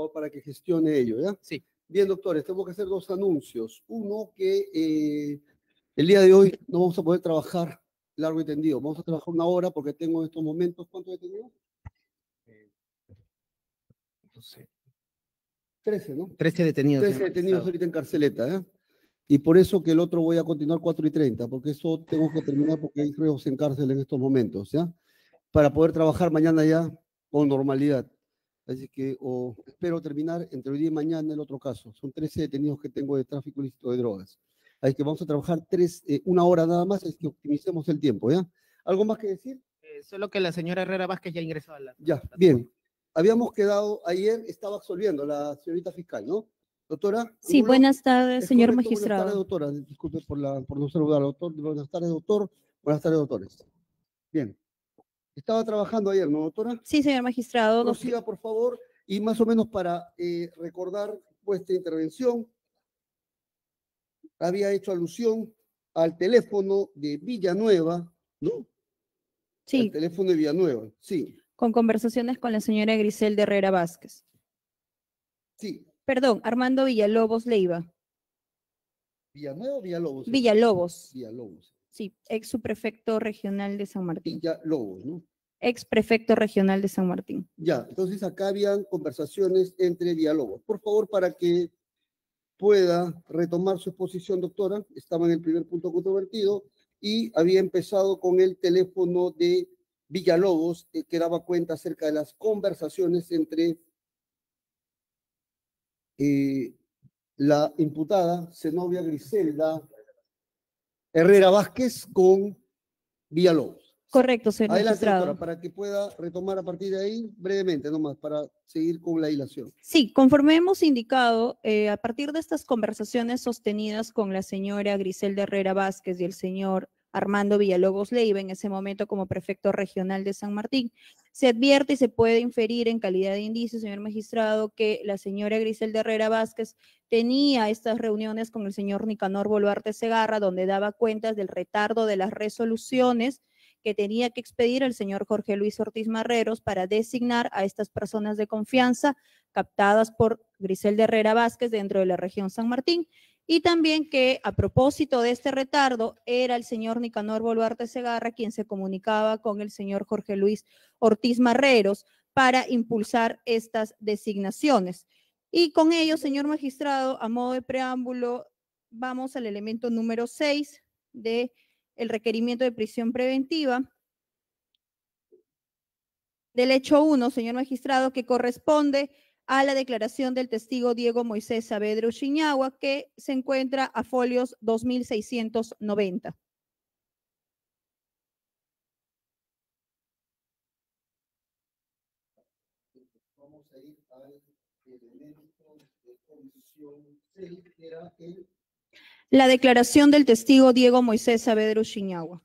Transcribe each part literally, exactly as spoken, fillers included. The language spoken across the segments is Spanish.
favor, para que gestione ello, ¿ya? Sí. Bien, doctores, tengo que hacer dos anuncios. Uno, que eh, el día de hoy no vamos a poder trabajar largo y tendido. Vamos a trabajar una hora porque tengo en estos momentos, ¿cuánto detenido? No sé. trece, ¿no? trece detenidos. trece detenidos ahorita en carceleta, ¿eh? Y por eso que el otro voy a continuar cuatro y treinta, porque eso tengo que terminar porque hay reos en cárcel en estos momentos, ¿ya? Para poder trabajar mañana ya con normalidad. Así que o espero terminar entre hoy día y mañana el otro caso. Son trece detenidos que tengo de tráfico ilícito de drogas. Así que vamos a trabajar tres, eh, una hora nada más, es que optimicemos el tiempo, ¿ya? ¿Algo más que decir? Eh, solo que la señora Herrera Vázquez ya ingresó a la... Ya, bien. Habíamos quedado, ayer estaba absolviendo la señorita fiscal, ¿no? Doctora. Sí, Angulo, buenas tardes, es señor correcto. magistrado. Buenas tardes, doctora. Disculpe por, la, por no saludar, doctor. Buenas tardes, doctor. Buenas tardes, doctores. Bien. Estaba trabajando ayer, ¿no, doctora? Sí, señor magistrado. Nos- Prosiga, por favor, y más o menos para eh, recordar vuestra intervención, había hecho alusión al teléfono de Villanueva, ¿no? Al Sí, teléfono de Villanueva, sí, con conversaciones con la señora Griselda Herrera Vázquez. sí. Perdón, Armando Villalobos Leiva. ¿Villanueva o Villalobos? Villalobos. Villalobos. Sí, ex subprefecto regional de San Martín. Villalobos, ¿no? Ex prefecto regional de San Martín. Ya, entonces acá habían conversaciones entre Villalobos. Por favor, para que pueda retomar su exposición, doctora. Estaba en el primer punto controvertido y había empezado con el teléfono de Villalobos, eh, que daba cuenta acerca de las conversaciones entre eh, la imputada Zenobia Griselda Herrera Vázquez con Villalobos. Correcto, señor Adelante, magistrado. doctora, para que pueda retomar a partir de ahí brevemente, nomás, para seguir con la dilación. Sí, conforme hemos indicado, eh, a partir de estas conversaciones sostenidas con la señora Griselda Herrera Vázquez y el señor Armando Villalobos Leiva, en ese momento como prefecto regional de San Martín, se advierte y se puede inferir en calidad de indicio, señor magistrado, que la señora Griselda Herrera Vázquez tenía estas reuniones con el señor Nicanor Boluarte Segarra, donde daba cuentas del retardo de las resoluciones que tenía que expedir el señor Jorge Luis Ortiz Marreros para designar a estas personas de confianza captadas por Griselda Herrera Vázquez dentro de la región San Martín, y también que a propósito de este retardo era el señor Nicanor Boluarte Segarra quien se comunicaba con el señor Jorge Luis Ortiz Marreros para impulsar estas designaciones. Y con ello, señor magistrado, a modo de preámbulo, vamos al elemento número seis de el requerimiento de prisión preventiva del hecho uno, señor magistrado, que corresponde a la declaración del testigo Diego Moisés Saavedra Uchiñagua, que se encuentra a folios dos mil seiscientos noventa. Vamos a ir al elemento de comisión seis, que era el... La declaración del testigo Diego Moisés Saavedra Uchiñagua.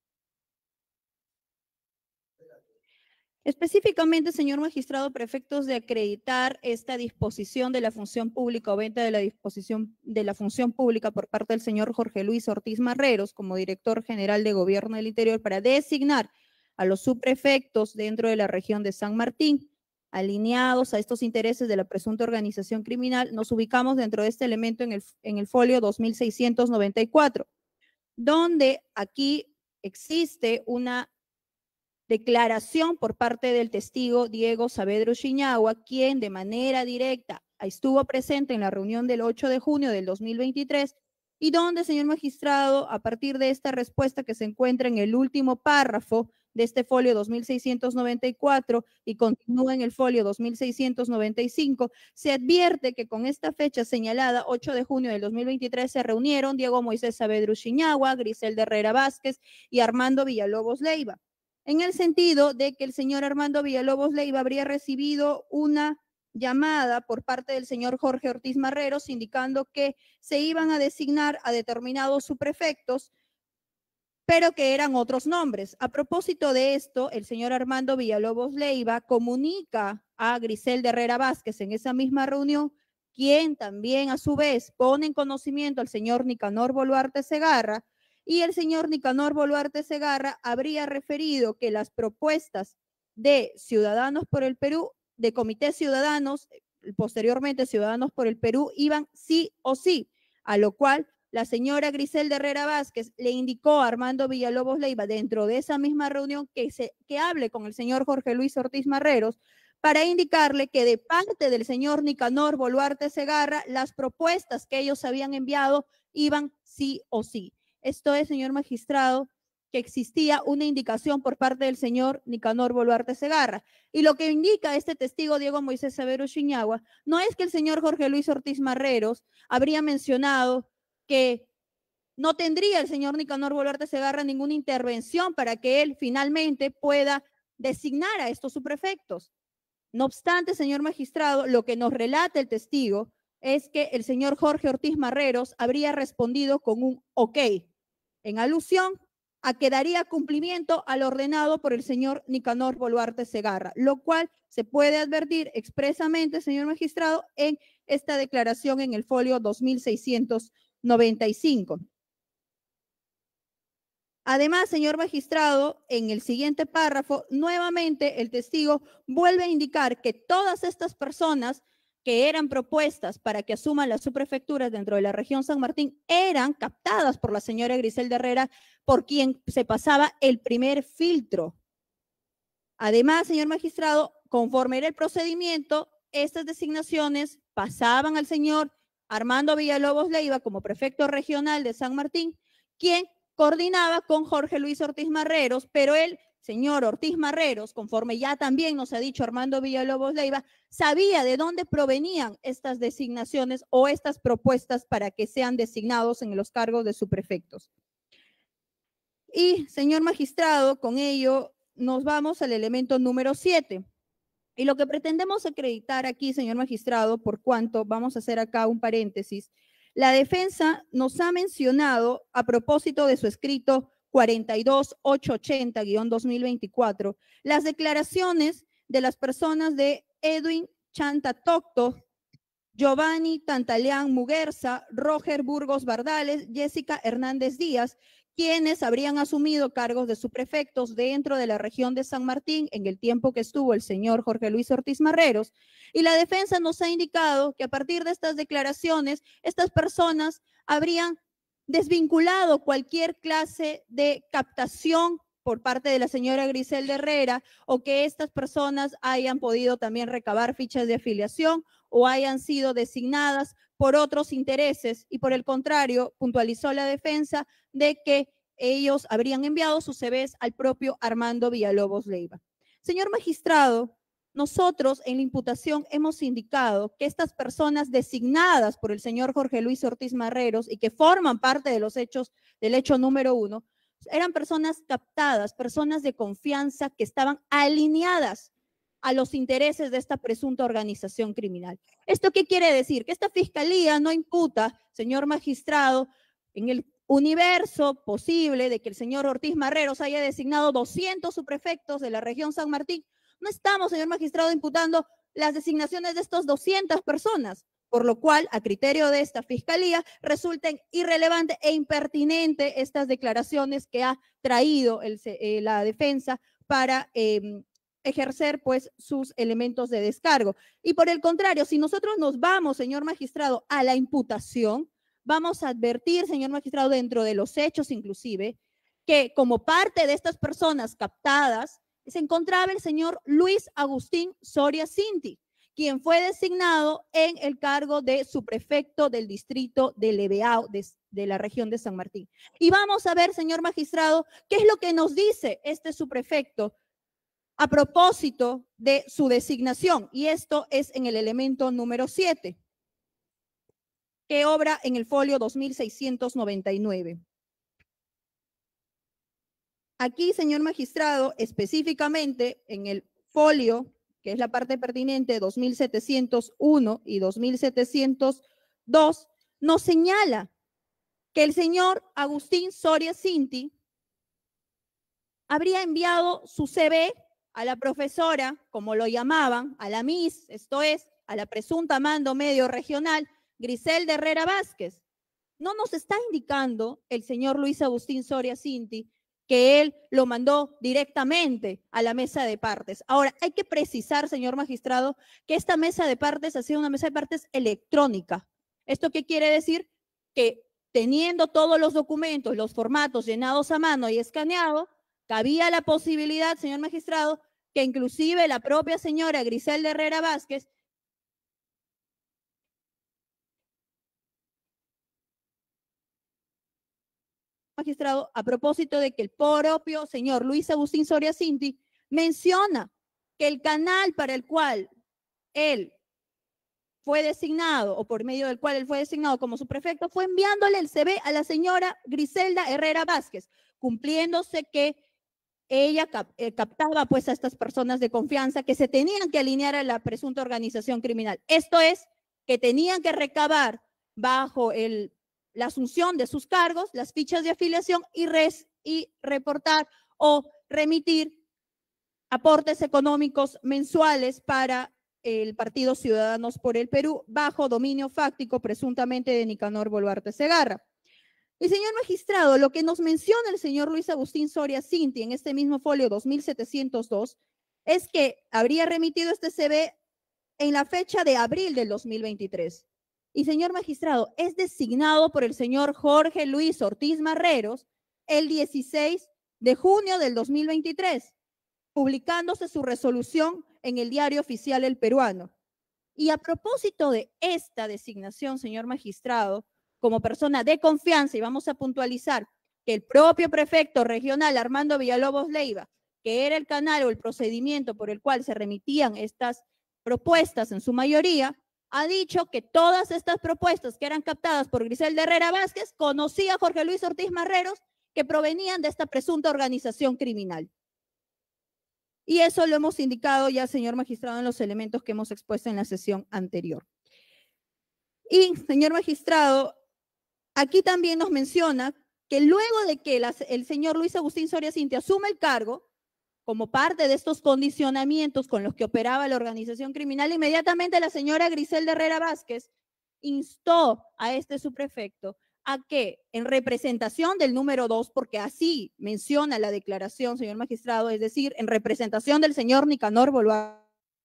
Específicamente, señor magistrado, para efectos de acreditar esta disposición de la función pública o venta de la disposición de la función pública por parte del señor Jorge Luis Ortiz Marreros como director general de Gobierno del Interior para designar a los subprefectos dentro de la región de San Martín, alineados a estos intereses de la presunta organización criminal, nos ubicamos dentro de este elemento en el, en el folio dos mil seiscientos noventa y cuatro, donde aquí existe una declaración por parte del testigo Diego Saavedra Uchiñagua, quien de manera directa estuvo presente en la reunión del ocho de junio del dos mil veintitrés, y donde, señor magistrado, a partir de esta respuesta que se encuentra en el último párrafo de este folio dos mil seiscientos noventa y cuatro y continúa en el folio dos mil seiscientos noventa y cinco, se advierte que con esta fecha señalada, ocho de junio del dos mil veintitrés, se reunieron Diego Moisés Saavedra Uchiñagua, Griselda Herrera Vázquez y Armando Villalobos Leiva, en el sentido de que el señor Armando Villalobos Leiva habría recibido una llamada por parte del señor Jorge Ortiz Marreros indicando que se iban a designar a determinados subprefectos, pero que eran otros nombres. A propósito de esto, el señor Armando Villalobos Leiva comunica a Griselda Herrera Vázquez en esa misma reunión, quien también a su vez pone en conocimiento al señor Nicanor Boluarte Segarra, y el señor Nicanor Boluarte Segarra habría referido que las propuestas de Ciudadanos por el Perú, de Comité Ciudadanos, posteriormente Ciudadanos por el Perú, iban sí o sí, a lo cual la señora Griselda Herrera Vázquez le indicó a Armando Villalobos Leiva dentro de esa misma reunión que, se, que hable con el señor Jorge Luis Ortiz Marreros para indicarle que de parte del señor Nicanor Boluarte Segarra, las propuestas que ellos habían enviado iban sí o sí. Esto es, señor magistrado, que existía una indicación por parte del señor Nicanor Boluarte Segarra. Y lo que indica este testigo Diego Moisés Savero Chiñagua no es que el señor Jorge Luis Ortiz Marreros habría mencionado que no tendría el señor Nicanor Boluarte Segarra ninguna intervención para que él finalmente pueda designar a estos subprefectos. No obstante, señor magistrado, lo que nos relata el testigo es que el señor Jorge Ortiz Marreros habría respondido con un ok, en alusión a que daría cumplimiento al ordenado por el señor Nicanor Boluarte Segarra, lo cual se puede advertir expresamente, señor magistrado, en esta declaración en el folio dos mil seiscientos noventa y cinco. Además, señor magistrado, en el siguiente párrafo, nuevamente el testigo vuelve a indicar que todas estas personas que eran propuestas para que asuman las subprefecturas dentro de la región San Martín eran captadas por la señora Griselda Herrera, por quien se pasaba el primer filtro. Además, señor magistrado, conforme era el procedimiento, estas designaciones pasaban al señor Armando Villalobos Leiva como prefecto regional de San Martín, quien coordinaba con Jorge Luis Ortiz Marreros, pero el señor Ortiz Marreros, conforme ya también nos ha dicho Armando Villalobos Leiva, sabía de dónde provenían estas designaciones o estas propuestas para que sean designados en los cargos de subprefectos. Y, señor magistrado, con ello nos vamos al elemento número siete. Y lo que pretendemos acreditar aquí, señor magistrado, por cuanto vamos a hacer acá un paréntesis, la defensa nos ha mencionado, a propósito de su escrito cuarenta y dos mil ochocientos ochenta guión dos mil veinticuatro, las declaraciones de las personas de Edwin Chantatocto, Giovanni Tantaleán Muguerza, Roger Burgos Bardales, Jessica Hernández Díaz, quienes habrían asumido cargos de subprefectos dentro de la región de San Martín en el tiempo que estuvo el señor Jorge Luis Ortiz Marreros. Y la defensa nos ha indicado que a partir de estas declaraciones, estas personas habrían desvinculado cualquier clase de captación por parte de la señora Griselda Herrera, o que estas personas hayan podido también recabar fichas de afiliación o hayan sido designadas por otros intereses, y por el contrario, puntualizó la defensa de que ellos habrían enviado sus C Vs al propio Armando Villalobos Leiva. Señor magistrado, nosotros en la imputación hemos indicado que estas personas designadas por el señor Jorge Luis Ortiz Marreros y que forman parte de los hechos del hecho número uno, eran personas captadas, personas de confianza que estaban alineadas a los intereses de esta presunta organización criminal. ¿Esto qué quiere decir? Que esta fiscalía no imputa, señor magistrado, en el universo posible de que el señor Ortiz Marreros haya designado doscientos subprefectos de la región San Martín. No estamos, señor magistrado, imputando las designaciones de estas doscientas personas, por lo cual, a criterio de esta fiscalía, resulten irrelevantes e impertinentes estas declaraciones que ha traído el, eh, la defensa para eh, ejercer pues sus elementos de descargo. Y por el contrario, si nosotros nos vamos, señor magistrado, a la imputación, vamos a advertir, señor magistrado, dentro de los hechos inclusive, que como parte de estas personas captadas, se encontraba el señor Luis Agustín Soria Cinti, quien fue designado en el cargo de subprefecto del distrito de Leveao, de, de la región de San Martín. Y vamos a ver, señor magistrado, qué es lo que nos dice este subprefecto a propósito de su designación. Y esto es en el elemento número siete, que obra en el folio dos mil seiscientos noventa y nueve. Aquí, señor magistrado, específicamente en el folio, que es la parte pertinente, dos mil setecientos uno y dos mil setecientos dos, nos señala que el señor Agustín Soria Cinti habría enviado su C V a la profesora, como lo llamaban, a la Miss, esto es, a la presunta mando medio regional, Griselda Herrera Vázquez. No nos está indicando el señor Luis Agustín Soria Cinti que él lo mandó directamente a la mesa de partes. Ahora, hay que precisar, señor magistrado, que esta mesa de partes ha sido una mesa de partes electrónica. ¿Esto qué quiere decir? Que teniendo todos los documentos, los formatos llenados a mano y escaneados, cabía la posibilidad, señor magistrado, que inclusive la propia señora Griselda Herrera Vázquez magistrado, a propósito de que el propio señor Luis Agustín Soria Cinti menciona que el canal para el cual él fue designado o por medio del cual él fue designado como su prefecto fue enviándole el C V a la señora Griselda Herrera Vázquez, cumpliéndose que ella cap eh, captaba pues a estas personas de confianza que se tenían que alinear a la presunta organización criminal. Esto es, que tenían que recabar bajo el la asunción de sus cargos, las fichas de afiliación y, res, y reportar o remitir aportes económicos mensuales para el Partido Ciudadanos por el Perú bajo dominio fáctico presuntamente de Nicanor Boluarte Segarra. Y señor magistrado, lo que nos menciona el señor Luis Agustín Soria Cinti en este mismo folio dos mil setecientos dos es que habría remitido este C V en la fecha de abril del dos mil veintitrés. Y señor magistrado, es designado por el señor Jorge Luis Ortiz Marreros el dieciséis de junio del dos mil veintitrés, publicándose su resolución en el Diario Oficial El Peruano. Y a propósito de esta designación, señor magistrado, como persona de confianza, y vamos a puntualizar que el propio prefecto regional Armando Villalobos Leiva, que era el canal o el procedimiento por el cual se remitían estas propuestas en su mayoría, ha dicho que todas estas propuestas que eran captadas por Griselda Herrera Vázquez conocía a Jorge Luis Ortiz Marreros, que provenían de esta presunta organización criminal. Y eso lo hemos indicado ya, señor magistrado, en los elementos que hemos expuesto en la sesión anterior. Y, señor magistrado, aquí también nos menciona que luego de que la, el señor Luis Agustín Soria Cinti asume el cargo, como parte de estos condicionamientos con los que operaba la organización criminal, inmediatamente la señora Griselda Herrera Vázquez instó a este subprefecto a que, en representación del número dos, porque así menciona la declaración, señor magistrado, es decir, en representación del señor Nicanor Boluarte,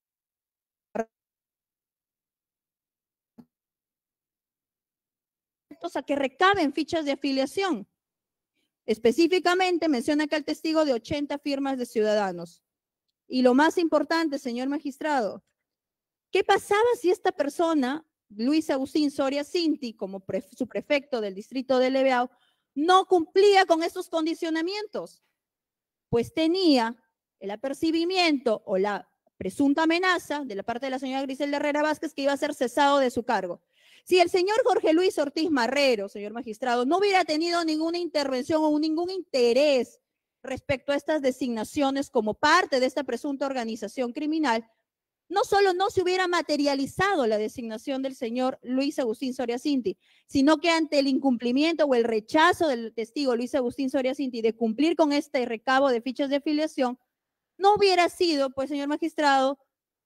a que recaben fichas de afiliación. Específicamente menciona que el testigo de ochenta firmas de ciudadanos. Y lo más importante, señor magistrado, ¿qué pasaba si esta persona, Luis Agustín Soria Cinti, como pre, su prefecto del distrito de Leveao, no cumplía con estos condicionamientos? Pues tenía el apercibimiento o la presunta amenaza de la parte de la señora Griselda Herrera Vázquez que iba a ser cesado de su cargo. Si el señor Jorge Luis Ortiz Marrero, señor magistrado, no hubiera tenido ninguna intervención o ningún interés respecto a estas designaciones como parte de esta presunta organización criminal, no solo no se hubiera materializado la designación del señor Luis Agustín Soria Cinti, sino que ante el incumplimiento o el rechazo del testigo Luis Agustín Soria Cinti de cumplir con este recabo de fichas de afiliación, no hubiera sido, pues, señor magistrado,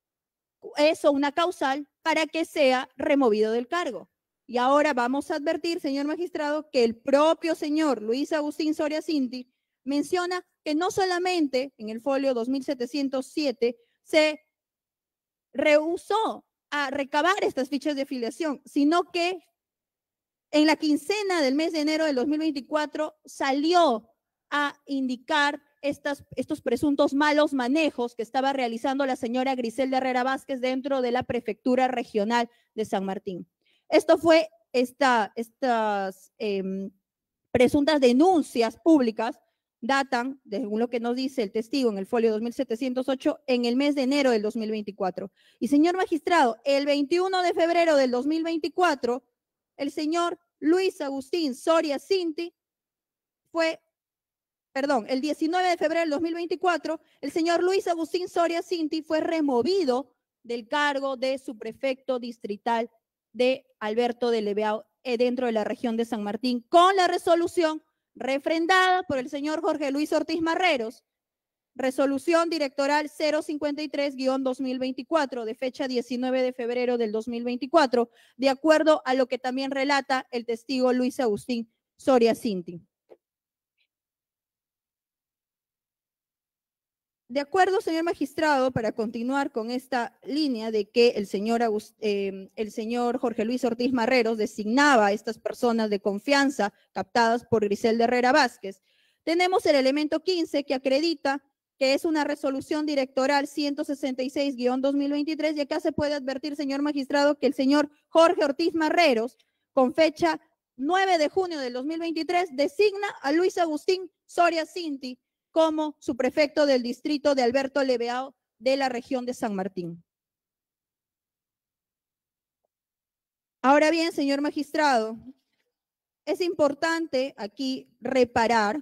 eso una causal para que sea removido del cargo. Y ahora vamos a advertir, señor magistrado, que el propio señor Luis Agustín Soria Cinti menciona que no solamente en el folio dos mil setecientos siete se rehusó a recabar estas fichas de afiliación, sino que en la quincena del mes de enero del dos mil veinticuatro salió a indicar Estas, estos presuntos malos manejos que estaba realizando la señora Griselda Herrera Vázquez dentro de la prefectura regional de San Martín. Esto fue esta, estas eh, presuntas denuncias públicas datan, según lo que nos dice el testigo en el folio dos mil setecientos ocho, en el mes de enero del dos mil veinticuatro. Y señor magistrado, el veintiuno de febrero del dos mil veinticuatro, el señor Luis Agustín Soria Cinti fue Perdón, el diecinueve de febrero del dos mil veinticuatro, el señor Luis Agustín Soria Cinti fue removido del cargo de subprefecto distrital de Alberto de Leveao dentro de la región de San Martín, con la resolución refrendada por el señor Jorge Luis Ortiz Marreros, resolución directoral cero cincuenta y tres guión dos mil veinticuatro, de fecha diecinueve de febrero del dos mil veinticuatro, de acuerdo a lo que también relata el testigo Luis Agustín Soria Cinti. De acuerdo, señor magistrado, para continuar con esta línea de que el señor, Agust- eh, el señor Jorge Luis Ortiz Marreros designaba a estas personas de confianza captadas por Griselda Herrera Vázquez, tenemos el elemento quince que acredita que es una resolución directoral ciento sesenta y seis guión dos mil veintitrés, y acá se puede advertir, señor magistrado, que el señor Jorge Ortiz Marreros, con fecha nueve de junio del dos mil veintitrés, designa a Luis Agustín Soria Cinti como subprefecto del distrito de Alberto Leveao de la región de San Martín. Ahora bien, señor magistrado, es importante aquí reparar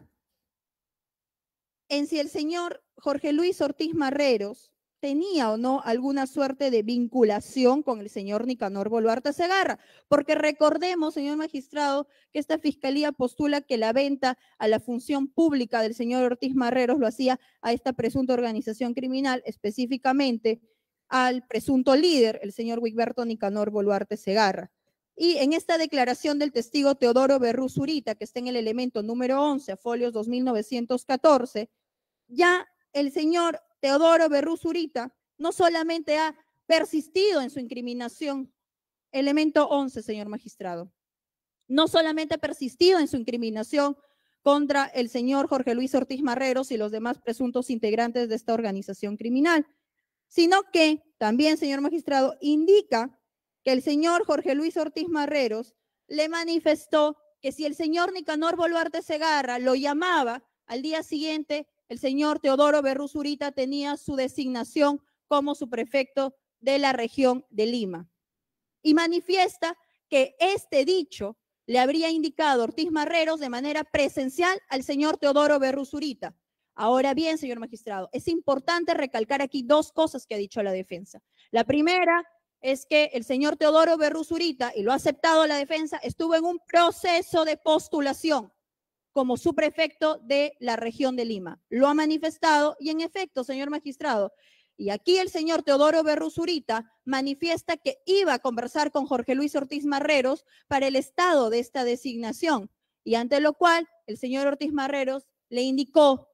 en si el señor Jorge Luis Ortiz Marreros tenía o no alguna suerte de vinculación con el señor Nicanor Boluarte Segarra, porque recordemos, señor magistrado, que esta fiscalía postula que la venta a la función pública del señor Ortiz Marreros lo hacía a esta presunta organización criminal, específicamente al presunto líder, el señor Wigberto Nicanor Boluarte Segarra. Y en esta declaración del testigo Teodoro Berrú Zurita, que está en el elemento número once, a folios dos mil novecientos catorce, ya el señor Teodoro Berrú Zurita no solamente ha persistido en su incriminación, elemento once, señor magistrado, no solamente ha persistido en su incriminación contra el señor Jorge Luis Ortiz Marreros y los demás presuntos integrantes de esta organización criminal, sino que también, señor magistrado, indica que el señor Jorge Luis Ortiz Marreros le manifestó que si el señor Nicanor Boluarte Segarra lo llamaba al día siguiente, el señor Teodoro Berrú Zurita tenía su designación como subprefecto de la región de Lima. Y manifiesta que este dicho le habría indicado Ortiz Marreros de manera presencial al señor Teodoro Berrú Zurita. Ahora bien, señor magistrado, es importante recalcar aquí dos cosas que ha dicho la defensa. La primera es que el señor Teodoro Berrú Zurita, y lo ha aceptado la defensa, estuvo en un proceso de postulación como subprefecto de la región de Lima. Lo ha manifestado y en efecto, señor magistrado, y aquí el señor Teodoro Berrú Zurita manifiesta que iba a conversar con Jorge Luis Ortiz Marreros para el estado de esta designación, y ante lo cual el señor Ortiz Marreros le indicó,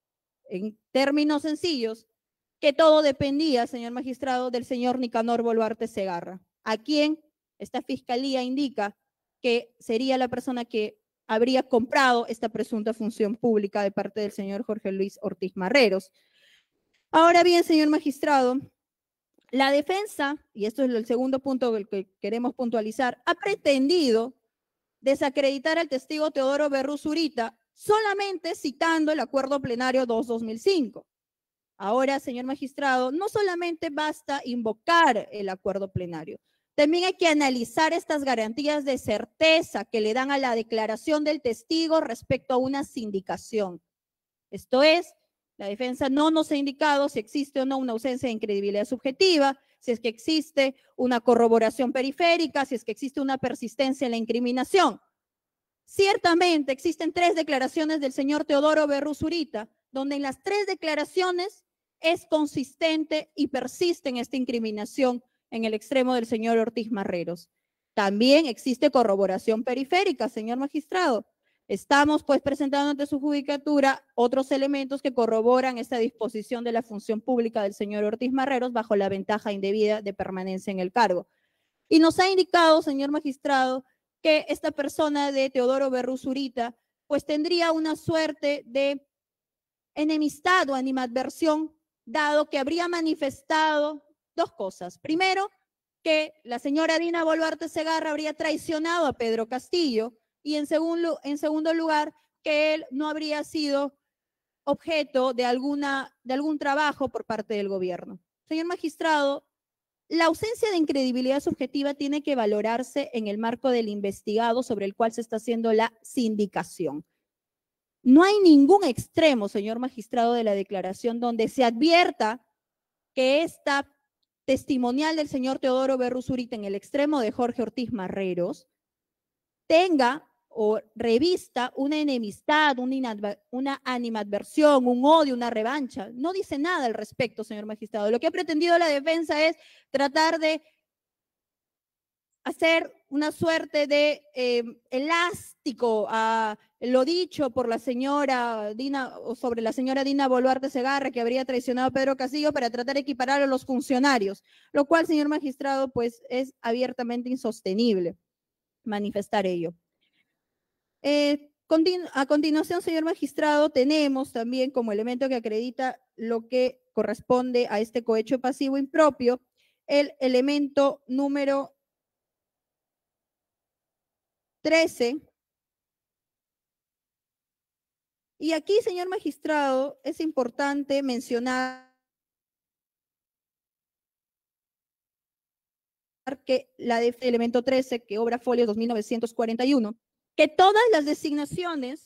en términos sencillos, que todo dependía, señor magistrado, del señor Nicanor Boluarte Segarra, a quien esta fiscalía indica que sería la persona que habría comprado esta presunta función pública de parte del señor Jorge Luis Ortiz Marreros. Ahora bien, señor magistrado, la defensa, y esto es el segundo punto que queremos puntualizar, ha pretendido desacreditar al testigo Teodoro Berrú Zurita solamente citando el acuerdo plenario dos barra dos mil cinco. Ahora, señor magistrado, no solamente basta invocar el acuerdo plenario, también hay que analizar estas garantías de certeza que le dan a la declaración del testigo respecto a una sindicación. Esto es, la defensa no nos ha indicado si existe o no una ausencia de incredibilidad subjetiva, si es que existe una corroboración periférica, si es que existe una persistencia en la incriminación. Ciertamente existen tres declaraciones del señor Teodoro Berrú Zurita, donde en las tres declaraciones es consistente y persiste en esta incriminación en el extremo del señor Ortiz Marreros. También existe corroboración periférica, señor magistrado. Estamos pues presentando ante su judicatura otros elementos que corroboran esta disposición de la función pública del señor Ortiz Marreros bajo la ventaja indebida de permanencia en el cargo. Y nos ha indicado, señor magistrado, que esta persona de Teodoro Berrú Zurita pues tendría una suerte de enemistad o animadversión, dado que habría manifestado dos cosas. Primero, que la señora Dina Boluarte Segarra habría traicionado a Pedro Castillo, y en segundo, en segundo lugar, que él no habría sido objeto de, alguna, de algún trabajo por parte del gobierno. Señor magistrado, la ausencia de incredibilidad subjetiva tiene que valorarse en el marco del investigado sobre el cual se está haciendo la sindicación. No hay ningún extremo, señor magistrado, de la declaración donde se advierta que esta testimonial del señor Teodoro Berrú Zurita en el extremo de Jorge Ortiz Marreros tenga o revista una enemistad, una, una animadversión, un odio, una revancha. No dice nada al respecto, señor magistrado. Lo que ha pretendido la defensa es tratar de hacer una suerte de eh, elástico a lo dicho por la señora Dina, o sobre la señora Dina Boluarte Segarra, que habría traicionado a Pedro Castillo para tratar de equiparar a los funcionarios, lo cual, señor magistrado, pues es abiertamente insostenible manifestar ello. Eh, continu a continuación, señor magistrado, tenemos también como elemento que acredita lo que corresponde a este cohecho pasivo impropio, el elemento número trece. Y aquí, señor magistrado, es importante mencionar que la de elemento trece, que obra folio dos mil novecientos cuarenta y uno, que todas las designaciones,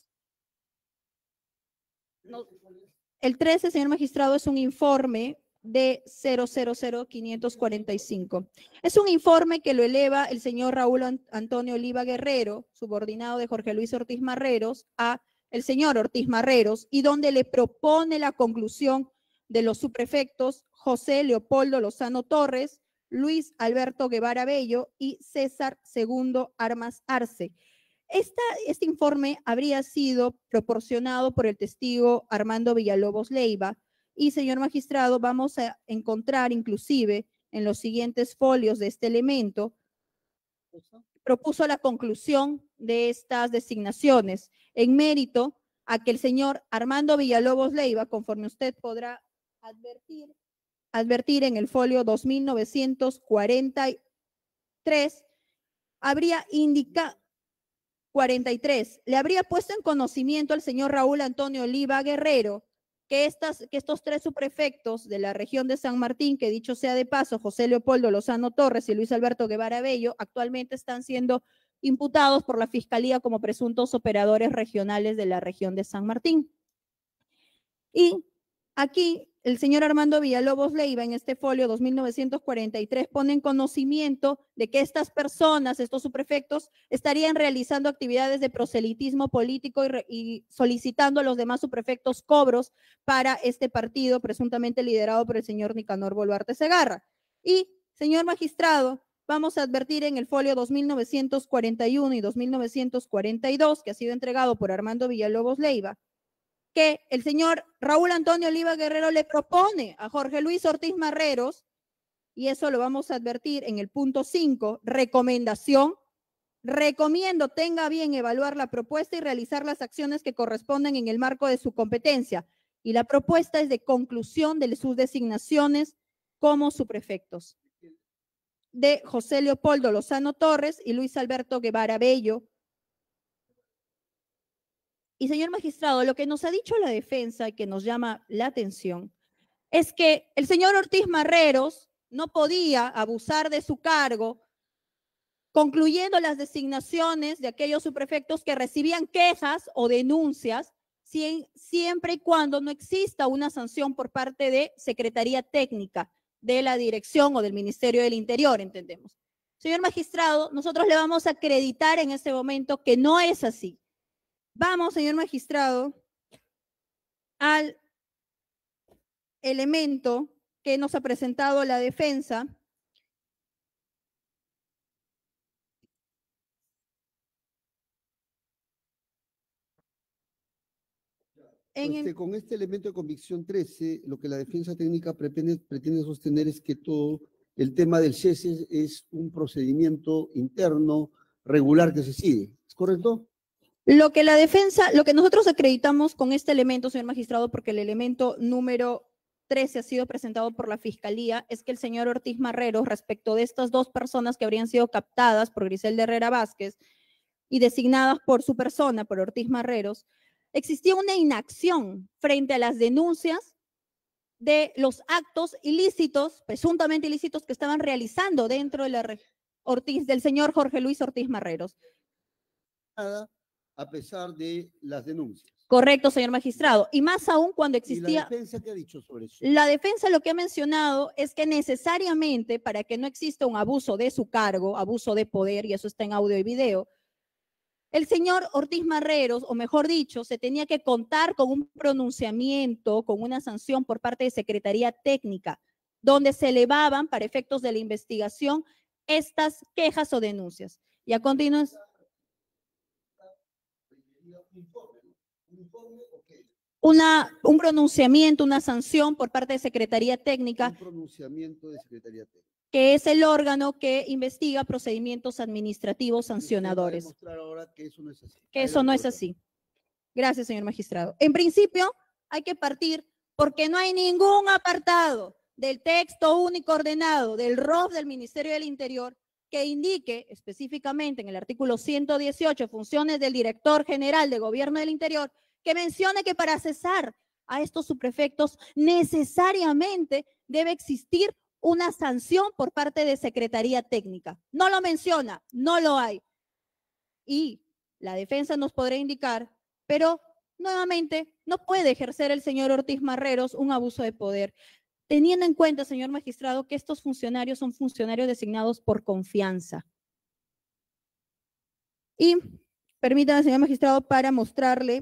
no, el trece, señor magistrado, es un informe de cero cero cero quinientos cuarenta y cinco. Es un informe que lo eleva el señor Raúl Antonio Oliva Guerrero, subordinado de Jorge Luis Ortiz Marreros, a el señor Ortiz Marreros, y donde le propone la conclusión de los subprefectos José Leopoldo Lozano Torres, Luis Alberto Guevara Bello y César Segundo Armas Arce. Esta, este informe habría sido proporcionado por el testigo Armando Villalobos Leiva y, señor magistrado, vamos a encontrar inclusive en los siguientes folios de este elemento, propuso la conclusión de estas designaciones en mérito a que el señor Armando Villalobos Leiva, conforme usted podrá advertir, advertir en el folio dos mil novecientos cuarenta y tres, habría indicado cuarenta y tres, le habría puesto en conocimiento al señor Raúl Antonio Oliva Guerrero que, estas, que estos tres subprefectos de la región de San Martín, que dicho sea de paso, José Leopoldo Lozano Torres y Luis Alberto Guevara Bello, actualmente están siendo imputados por la Fiscalía como presuntos operadores regionales de la región de San Martín. Y aquí el señor Armando Villalobos Leiva en este folio dos mil novecientos cuarenta y tres pone en conocimiento de que estas personas, estos subprefectos, estarían realizando actividades de proselitismo político y, re, y solicitando a los demás subprefectos cobros para este partido presuntamente liderado por el señor Nicanor Boluarte Segarra. Y, señor magistrado, vamos a advertir en el folio dos mil novecientos cuarenta y uno y dos mil novecientos cuarenta y dos, que ha sido entregado por Armando Villalobos Leiva, que el señor Raúl Antonio Oliva Guerrero le propone a Jorge Luis Ortiz Marreros, y eso lo vamos a advertir en el punto cinco, recomendación, recomiendo tenga bien evaluar la propuesta y realizar las acciones que corresponden en el marco de su competencia, y la propuesta es de conclusión de sus designaciones como subprefectos de José Leopoldo Lozano Torres y Luis Alberto Guevara Bello. Y, señor magistrado, lo que nos ha dicho la defensa y que nos llama la atención es que el señor Ortiz Marreros no podía abusar de su cargo concluyendo las designaciones de aquellos subprefectos que recibían quejas o denuncias siempre y cuando no exista una sanción por parte de Secretaría Técnica de la Dirección o del Ministerio del Interior, entendemos. Señor magistrado, nosotros le vamos a acreditar en este momento que no es así. Vamos, señor magistrado, al elemento que nos ha presentado la defensa. En este, el... Con este elemento de convicción trece, lo que la defensa técnica pretende, pretende sostener es que todo el tema del cese es un procedimiento interno regular que se sigue. ¿Es correcto? Lo que la defensa, lo que nosotros acreditamos con este elemento, señor magistrado, porque el elemento número trece ha sido presentado por la Fiscalía, es que el señor Ortiz Marreros, respecto de estas dos personas que habrían sido captadas por Griselda Herrera Vázquez y designadas por su persona, por Ortiz Marreros, existía una inacción frente a las denuncias de los actos ilícitos, presuntamente ilícitos, que estaban realizando dentro de la Ortiz, del señor Jorge Luis Ortiz Marreros. A pesar de las denuncias. Correcto, señor magistrado. Y más aún cuando existía... ¿Y la defensa qué ha dicho sobre eso? La defensa lo que ha mencionado es que necesariamente para que no exista un abuso de su cargo, abuso de poder, y eso está en audio y video, el señor Ortiz Marreros, o mejor dicho, se tenía que contar con un pronunciamiento, con una sanción por parte de Secretaría Técnica, donde se elevaban para efectos de la investigación estas quejas o denuncias. Y a continuación, una, un pronunciamiento, una sanción por parte de Secretaría Técnica, Un pronunciamiento de Secretaría Técnica. que es el órgano que investiga procedimientos administrativos Usted va a sancionadores. demostrar ahora que eso no es así. Que eso no es Adelante, así. Gracias, señor magistrado. En principio, hay que partir porque no hay ningún apartado del texto único ordenado del R O F del Ministerio del Interior que indique específicamente en el artículo ciento dieciocho, funciones del director general de Gobierno del Interior, que mencione que para cesar a estos subprefectos necesariamente debe existir una sanción por parte de Secretaría Técnica. No lo menciona, no lo hay. Y la defensa nos podrá indicar, pero nuevamente no puede ejercer el señor Ortiz Marreros un abuso de poder, teniendo en cuenta, señor magistrado, que estos funcionarios son funcionarios designados por confianza. Y permítame, señor magistrado, para mostrarle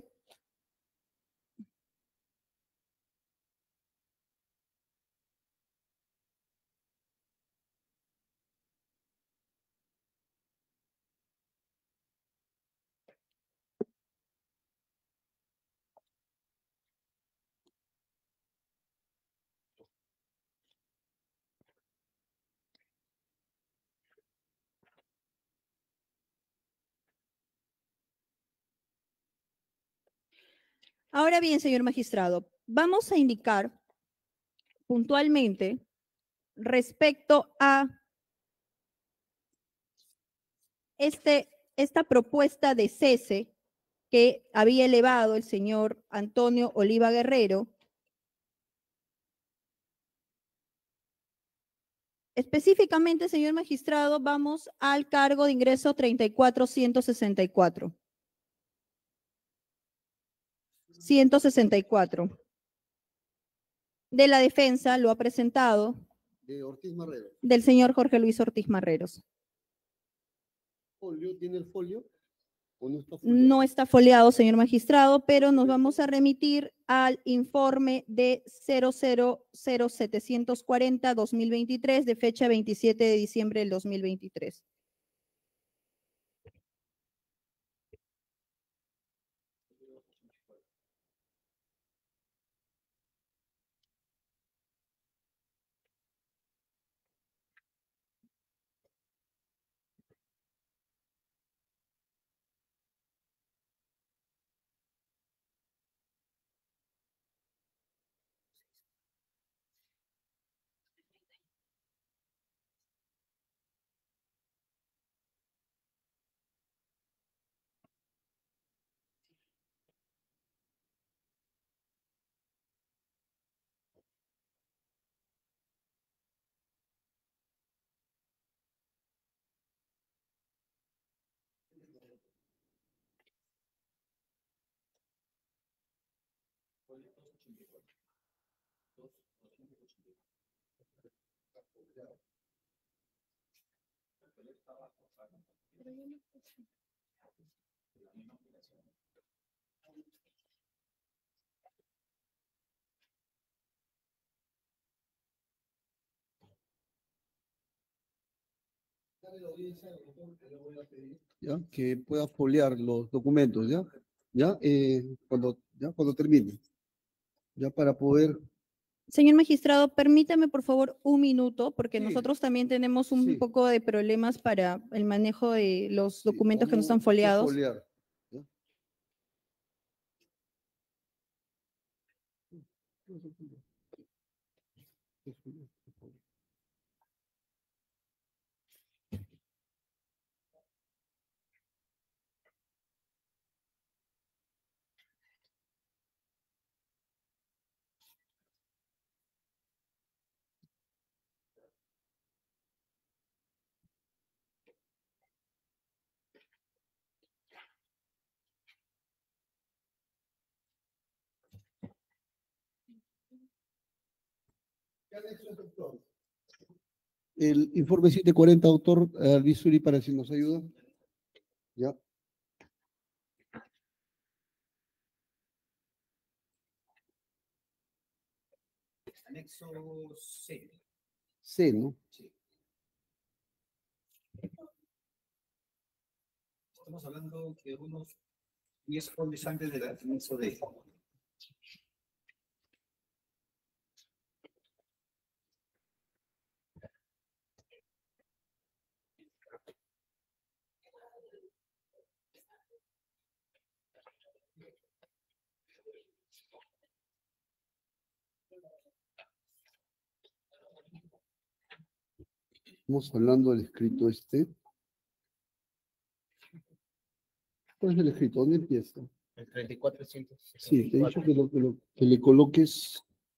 Ahora bien, señor magistrado, vamos a indicar puntualmente respecto a este, esta propuesta de cese que había elevado el señor Antonio Oliva Guerrero. Específicamente, señor magistrado, vamos al cargo de ingreso treinta y cuatro ciento sesenta y cuatro. ciento sesenta y cuatro. De la defensa lo ha presentado De Ortiz Marrero. del señor Jorge Luis Ortiz Marreros. ¿Folio? ¿Tiene el folio? ¿O no está foliado? No está foliado, señor magistrado, pero nos vamos a remitir al informe de cero cero cero setecientos cuarenta guión dos mil veintitrés de fecha veintisiete de diciembre del dos mil veintitrés. ¿Ya? Que pueda foliar los documentos, ¿ya? ¿Ya? Eh, cuando, ¿ya? Cuando termine. Ya para poder... Señor magistrado, permítame por favor un minuto, porque Sí, nosotros también tenemos un sí. poco de problemas para el manejo de los sí, documentos que no están vamos a foliados. foliar, ¿ya? El informe setecientos cuarenta, doctor Alvisuri, para si nos ayuda. Ya. Anexo C. C, ¿no? Sí. Estamos hablando de unos diez soles antes del comienzo de... Estamos hablando del escrito este. ¿Cuál es el escrito? ¿Dónde empieza? El treinta y cuatro ciento sesenta Sí, y te he cuatro. dicho que, lo, que, lo, que le coloques.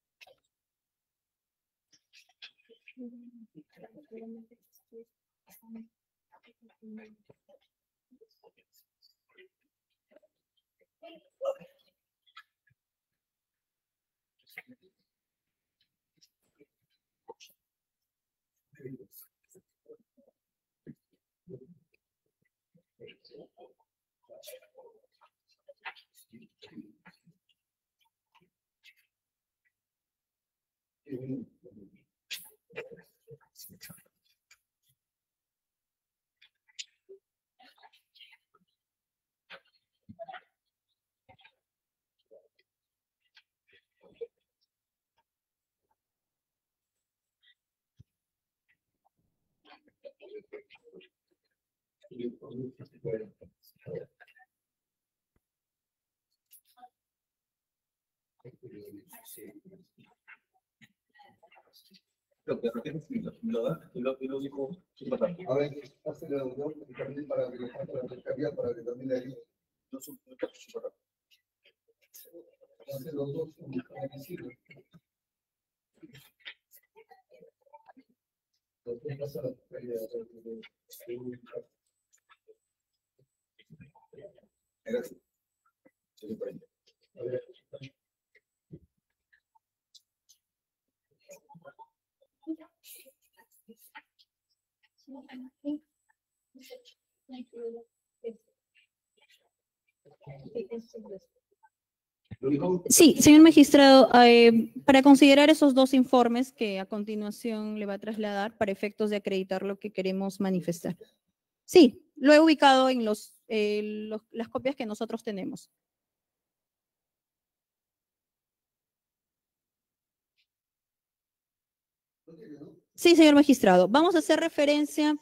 Lo que lo da, y lo, y lo dijo. A ver, pase la autor y también para que lo pase a la fiscalía para que también le ayude. No son Pase los dos para que sirva. Los dos pasan a la fiscalía. Gracias. Se le prende. A ver. Sí, señor magistrado, eh, para considerar esos dos informes que a continuación le va a trasladar para efectos de acreditar lo que queremos manifestar. Sí, lo he ubicado en los, eh, los- las copias que nosotros tenemos. Sí, señor magistrado. Vamos a hacer referencia.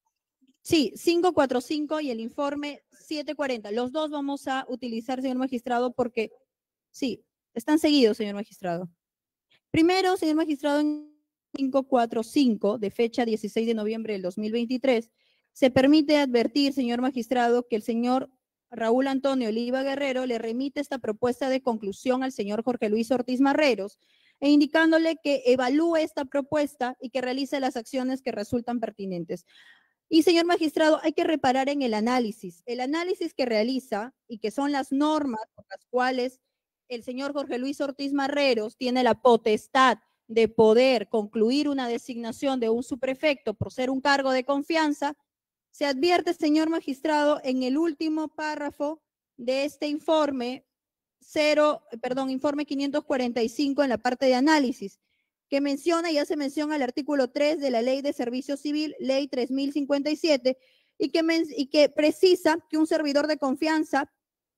Sí, quinientos cuarenta y cinco y el informe setecientos cuarenta. Los dos vamos a utilizar, señor magistrado, porque sí, están seguidos, señor magistrado. Primero, señor magistrado, en quinientos cuarenta y cinco, de fecha dieciséis de noviembre del dos mil veintitrés, se permite advertir, señor magistrado, que el señor Raúl Antonio Oliva Guerrero le remite esta propuesta de conclusión al señor Jorge Luis Ortiz Marreros e indicándole que evalúe esta propuesta y que realice las acciones que resultan pertinentes. Y, señor magistrado, hay que reparar en el análisis. El análisis que realiza y que son las normas por las cuales el señor Jorge Luis Ortiz Marreros tiene la potestad de poder concluir una designación de un subprefecto por ser un cargo de confianza, se advierte, señor magistrado, en el último párrafo de este informe, cero, perdón, informe quinientos cuarenta y cinco en la parte de análisis, que menciona y hace mención al artículo tres de la Ley de Servicio Civil, Ley tres mil cincuenta y siete, y que, men- y que precisa que un servidor de confianza,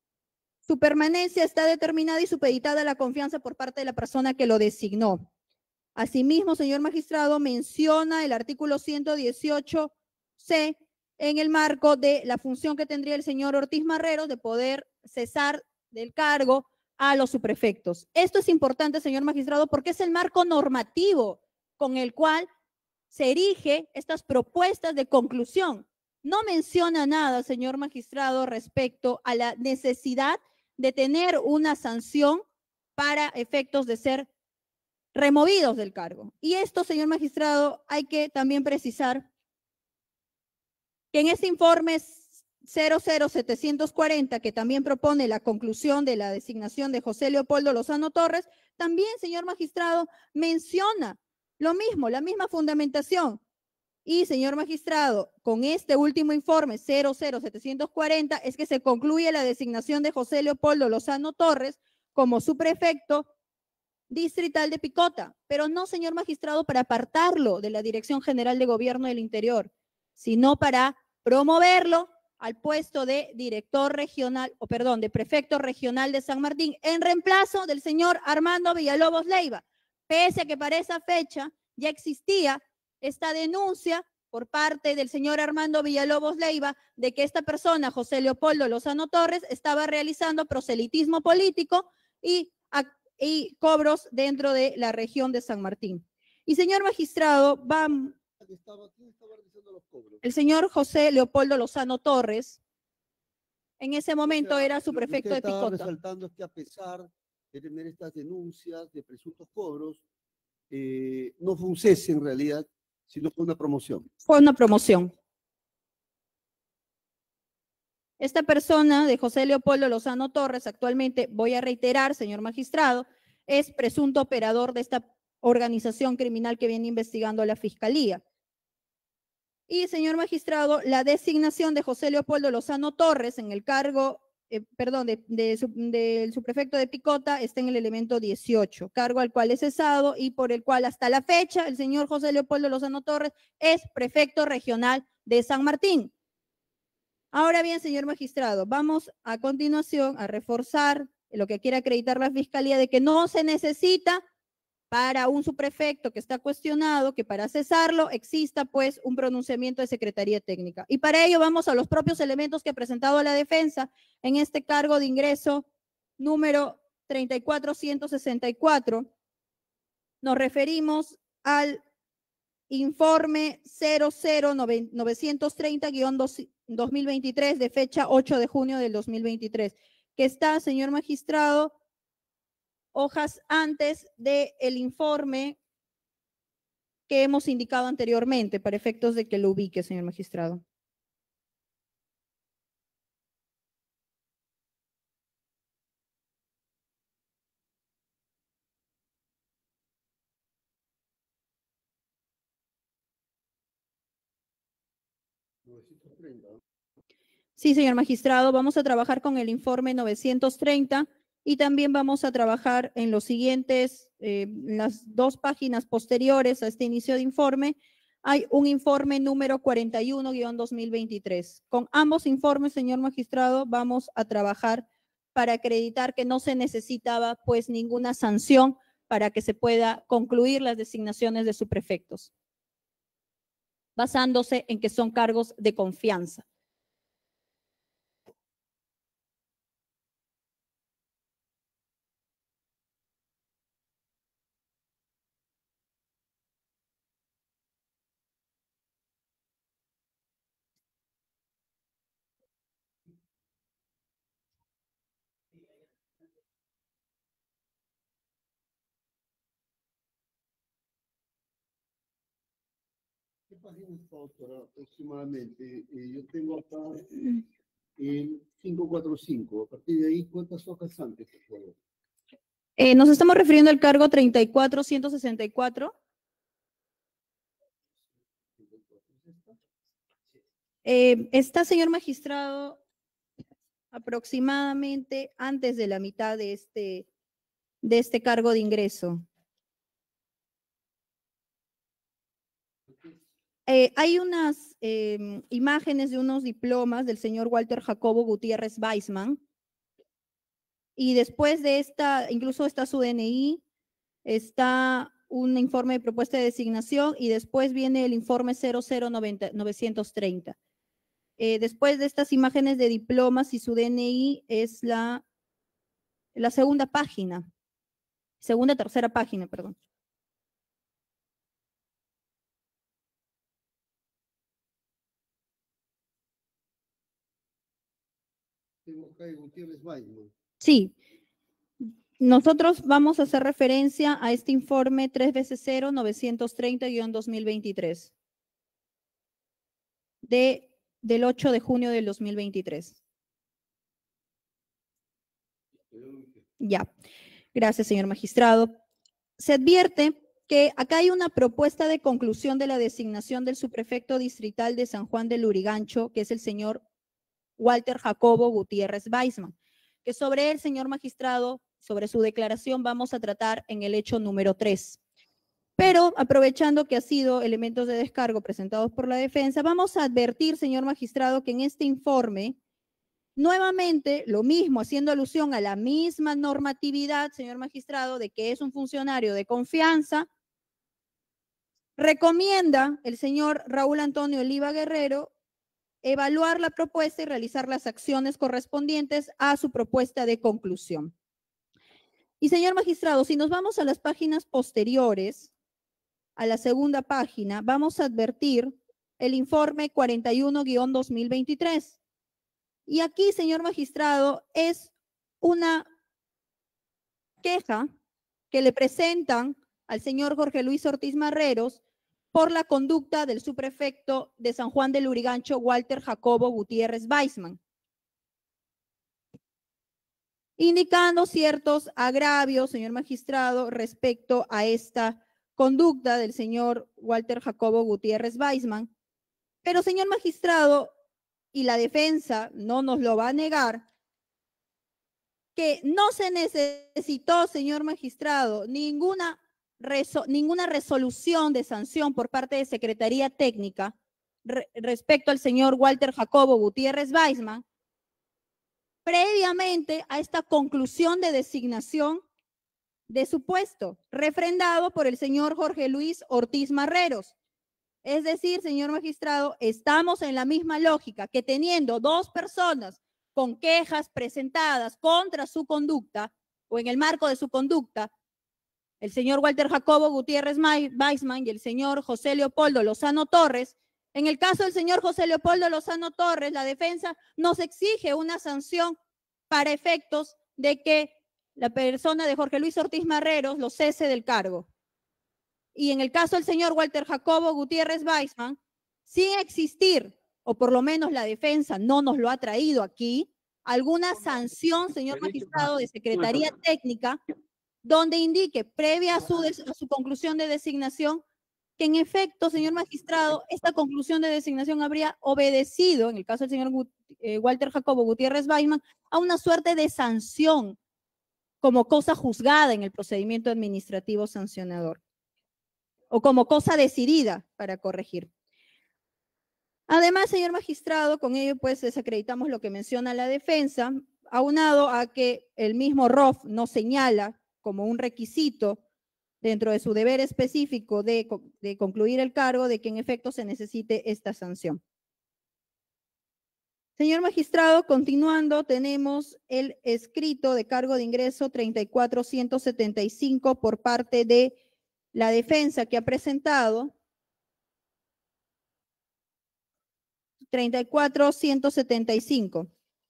su permanencia está determinada y supeditada a la confianza por parte de la persona que lo designó. Asimismo, señor magistrado, menciona el artículo ciento dieciocho ce en el marco de la función que tendría el señor Ortiz Marreros de poder cesar del cargo a los subprefectos. Esto es importante, señor magistrado, porque es el marco normativo con el cual se erige estas propuestas de conclusión. No menciona nada, señor magistrado, respecto a la necesidad de tener una sanción para efectos de ser removidos del cargo. Y esto, señor magistrado, hay que también precisar que en este informe cero cero setecientos cuarenta, que también propone la conclusión de la designación de José Leopoldo Lozano Torres, también, señor magistrado, menciona lo mismo, la misma fundamentación. Y, señor magistrado, con este último informe cero cero setecientos cuarenta es que se concluye la designación de José Leopoldo Lozano Torres como subprefecto distrital de Picota, pero no, señor magistrado, para apartarlo de la Dirección General de Gobierno del Interior, sino para promoverlo al puesto de director regional, o perdón, de prefecto regional de San Martín, en reemplazo del señor Armando Villalobos Leiva, pese a que para esa fecha ya existía esta denuncia por parte del señor Armando Villalobos Leiva de que esta persona, José Leopoldo Lozano Torres, estaba realizando proselitismo político y, y cobros dentro de la región de San Martín. Y señor magistrado, vamos... ¿Quién estaba realizando los cobros? El señor José Leopoldo Lozano Torres, en ese momento O sea, era su lo que prefecto usted de estaba Picota. resaltando es que a pesar de tener estas denuncias de presuntos cobros, eh, no fue un cese en realidad, sino fue una promoción. Fue una promoción. Esta persona de José Leopoldo Lozano Torres, actualmente, voy a reiterar, señor magistrado, es presunto operador de esta organización criminal que viene investigando la Fiscalía. Y, señor magistrado, la designación de José Leopoldo Lozano Torres en el cargo, eh, perdón, de, de, su, del subprefecto de Picota está en el elemento dieciocho, cargo al cual es cesado y por el cual hasta la fecha el señor José Leopoldo Lozano Torres es prefecto regional de San Martín. Ahora bien, señor magistrado, vamos a continuación a reforzar lo que quiere acreditar la Fiscalía de que no se necesita para un subprefecto que está cuestionado, que para cesarlo exista pues un pronunciamiento de Secretaría Técnica. Y para ello vamos a los propios elementos que ha presentado la defensa en este cargo de ingreso número treinta y cuatro ciento sesenta y cuatro. Nos referimos al informe cero cero novecientos treinta guión dos mil veintitrés de fecha ocho de junio del dos mil veintitrés, que está, señor magistrado, hojas antes del informe que hemos indicado anteriormente, para efectos de que lo ubique, señor magistrado. novecientos treinta. Sí, señor magistrado, vamos a trabajar con el informe novecientos treinta y también vamos a trabajar en los siguientes, eh, las dos páginas posteriores a este inicio de informe. Hay un informe número cuarenta y uno guión dos mil veintitrés. Con ambos informes, señor magistrado, vamos a trabajar para acreditar que no se necesitaba pues ninguna sanción para que se pueda concluir las designaciones de subprefectos, basándose en que son cargos de confianza. ¿Qué página está, doctora, aproximadamente? Eh, yo tengo acá el quinientos cuarenta y cinco. A partir de ahí, ¿cuántas hojas antes, por favor? Eh, nos estamos refiriendo al cargo treinta y cuatro ciento sesenta y cuatro. Eh, está, señor magistrado, aproximadamente antes de la mitad de este, de este cargo de ingreso. Eh, hay unas eh, imágenes de unos diplomas del señor Walter Jacobo Gutiérrez Weissman, y después de esta, incluso está su D N I, está un informe de propuesta de designación y después viene el informe cero cero novecientos treinta. Eh, después de estas imágenes de diplomas y su D N I es la, la segunda página, segunda, tercera página, perdón. Tengo acá el Gutiérrez Weissman. Sí, nosotros vamos a hacer referencia a este informe tres veces cero novecientos treinta guión dos mil veintitrés de, del ocho de junio del dos mil veintitrés. Ya, gracias, señor magistrado. Se advierte que acá hay una propuesta de conclusión de la designación del subprefecto distrital de San Juan del Lurigancho, que es el señor Walter Jacobo Gutiérrez Weissman, que sobre el señor magistrado, sobre su declaración, vamos a tratar en el hecho número tres. Pero aprovechando que ha sido elementos de descargo presentados por la defensa, vamos a advertir, señor magistrado, que en este informe, nuevamente, lo mismo, haciendo alusión a la misma normatividad, señor magistrado, de que es un funcionario de confianza, recomienda el señor Raúl Antonio Oliva Guerrero evaluar la propuesta y realizar las acciones correspondientes a su propuesta de conclusión. Y señor magistrado, si nos vamos a las páginas posteriores, a la segunda página, vamos a advertir el informe cuarenta y uno guión dos mil veintitrés. Y aquí, señor magistrado, es una queja que le presentan al señor Jorge Luis Ortiz Marreros por la conducta del subprefecto de San Juan del Lurigancho, Walter Jacobo Gutiérrez Weissman, indicando ciertos agravios, señor magistrado, respecto a esta conducta del señor Walter Jacobo Gutiérrez Weissman. Pero, señor magistrado, y la defensa no nos lo va a negar, que no se necesitó, señor magistrado, ninguna, reso ninguna resolución de sanción por parte de Secretaría Técnica re respecto al señor Walter Jacobo Gutiérrez Weissman, previamente a esta conclusión de designación de su puesto, refrendado por el señor Jorge Luis Ortiz Marreros. Es decir, señor magistrado, estamos en la misma lógica que teniendo dos personas con quejas presentadas contra su conducta o en el marco de su conducta, el señor Walter Jacobo Gutiérrez Weissman y el señor José Leopoldo Lozano Torres. En el caso del señor José Leopoldo Lozano Torres, la defensa nos exige una sanción para efectos de que la persona de Jorge Luis Ortiz Marreros lo cese del cargo. Y en el caso del señor Walter Jacobo Gutiérrez Weissman, sin existir, o por lo menos la defensa no nos lo ha traído aquí, alguna sanción, señor magistrado, de Secretaría Técnica, donde indique, previa a su, a su conclusión de designación, que en efecto, señor magistrado, esta conclusión de designación habría obedecido, en el caso del señor eh, Walter Jacobo Gutiérrez Weissman, a una suerte de sanción como cosa juzgada en el procedimiento administrativo sancionador, o como cosa decidida para corregir. Además, señor magistrado, con ello pues desacreditamos lo que menciona la defensa, aunado a que el mismo R O F no señala como un requisito dentro de su deber específico de, de concluir el cargo de que en efecto se necesite esta sanción. Señor magistrado, continuando, tenemos el escrito de cargo de ingreso treinta y cuatro ciento setenta y cinco por parte de la defensa que ha presentado treinta y cuatro ciento setenta y cinco.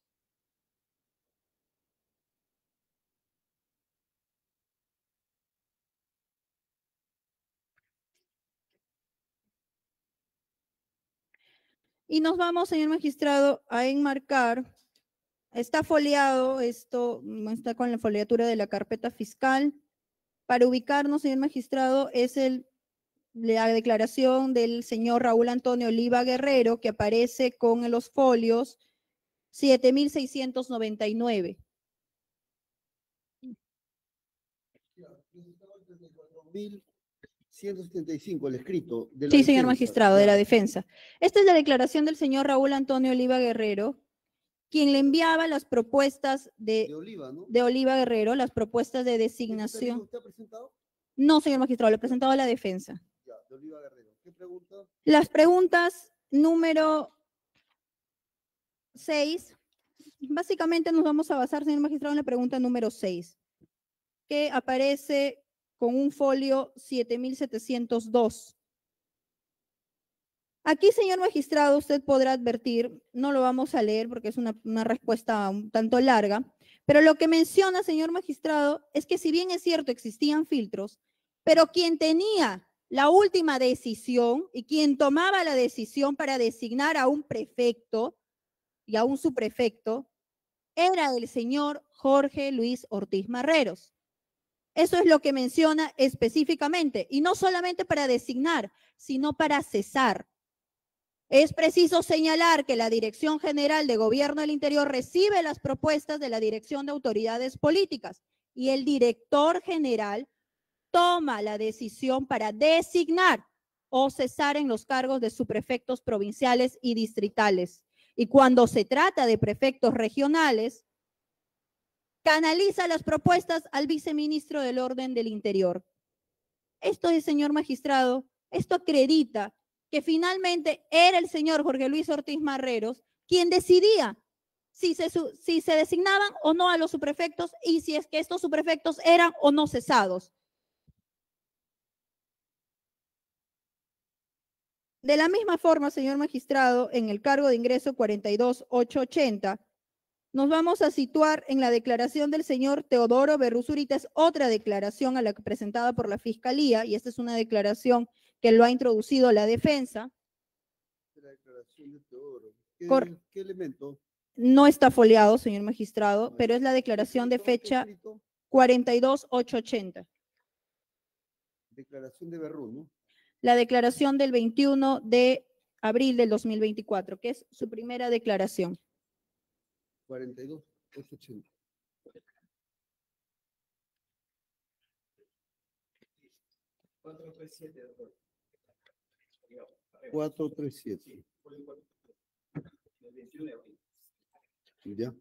Y nos vamos, señor magistrado, a enmarcar, está foliado, esto está con la foliatura de la carpeta fiscal. Para ubicarnos, señor magistrado, es el, la declaración del señor Raúl Antonio Oliva Guerrero, que aparece con los folios siete mil seiscientos noventa y nueve. ciento setenta y cinco, el escrito. De la sí, señor defensa. magistrado, de la defensa. Esta es la declaración del señor Raúl Antonio Oliva Guerrero, quien le enviaba las propuestas de, De Oliva, ¿no? de Oliva Guerrero, las propuestas de designación. ¿Usted ha presentado? No, señor magistrado, le he presentado a la defensa. Ya, de Oliva Guerrero. ¿Qué pregunta? Las preguntas número seis, básicamente nos vamos a basar, señor magistrado, en la pregunta número seis, que aparece con un folio siete mil setecientos dos. Aquí, señor magistrado, usted podrá advertir, no lo vamos a leer porque es una, una respuesta un tanto larga, pero lo que menciona, señor magistrado, es que si bien es cierto existían filtros, pero quien tenía la última decisión y quien tomaba la decisión para designar a un prefecto y a un subprefecto era el señor Jorge Luis Ortiz Marreros. Eso es lo que menciona específicamente, y no solamente para designar, sino para cesar. Es preciso señalar que la Dirección General de Gobierno del Interior recibe las propuestas de la Dirección de Autoridades Políticas y el director general toma la decisión para designar o cesar en los cargos de subprefectos provinciales y distritales. Y cuando se trata de prefectos regionales, canaliza las propuestas al viceministro del Orden del Interior. Esto es, señor magistrado, esto acredita que finalmente era el señor Jorge Luis Ortiz Marreros quien decidía si se, si se designaban o no a los subprefectos y si es que estos subprefectos eran o no cesados. De la misma forma, señor magistrado, en el cargo de ingreso cuarenta y dos mil ochocientos ochenta, nos vamos a situar en la declaración del señor Teodoro Berruzurita. Es otra declaración a la que presentada por la Fiscalía, y esta es una declaración que lo ha introducido la defensa. La declaración de Teodoro. ¿Qué, Cor ¿Qué elemento? No está foliado, señor magistrado, pero es la declaración de fecha cuarenta y dos mil ochocientos ochenta. Declaración de Berrú, ¿no? La declaración del veintiuno de abril del dos mil veinticuatro, que es su primera declaración. cuarenta y dos mil ochocientos ochenta. cuatrocientos treinta y siete, doctor. cuatrocientos treinta y siete. Ya.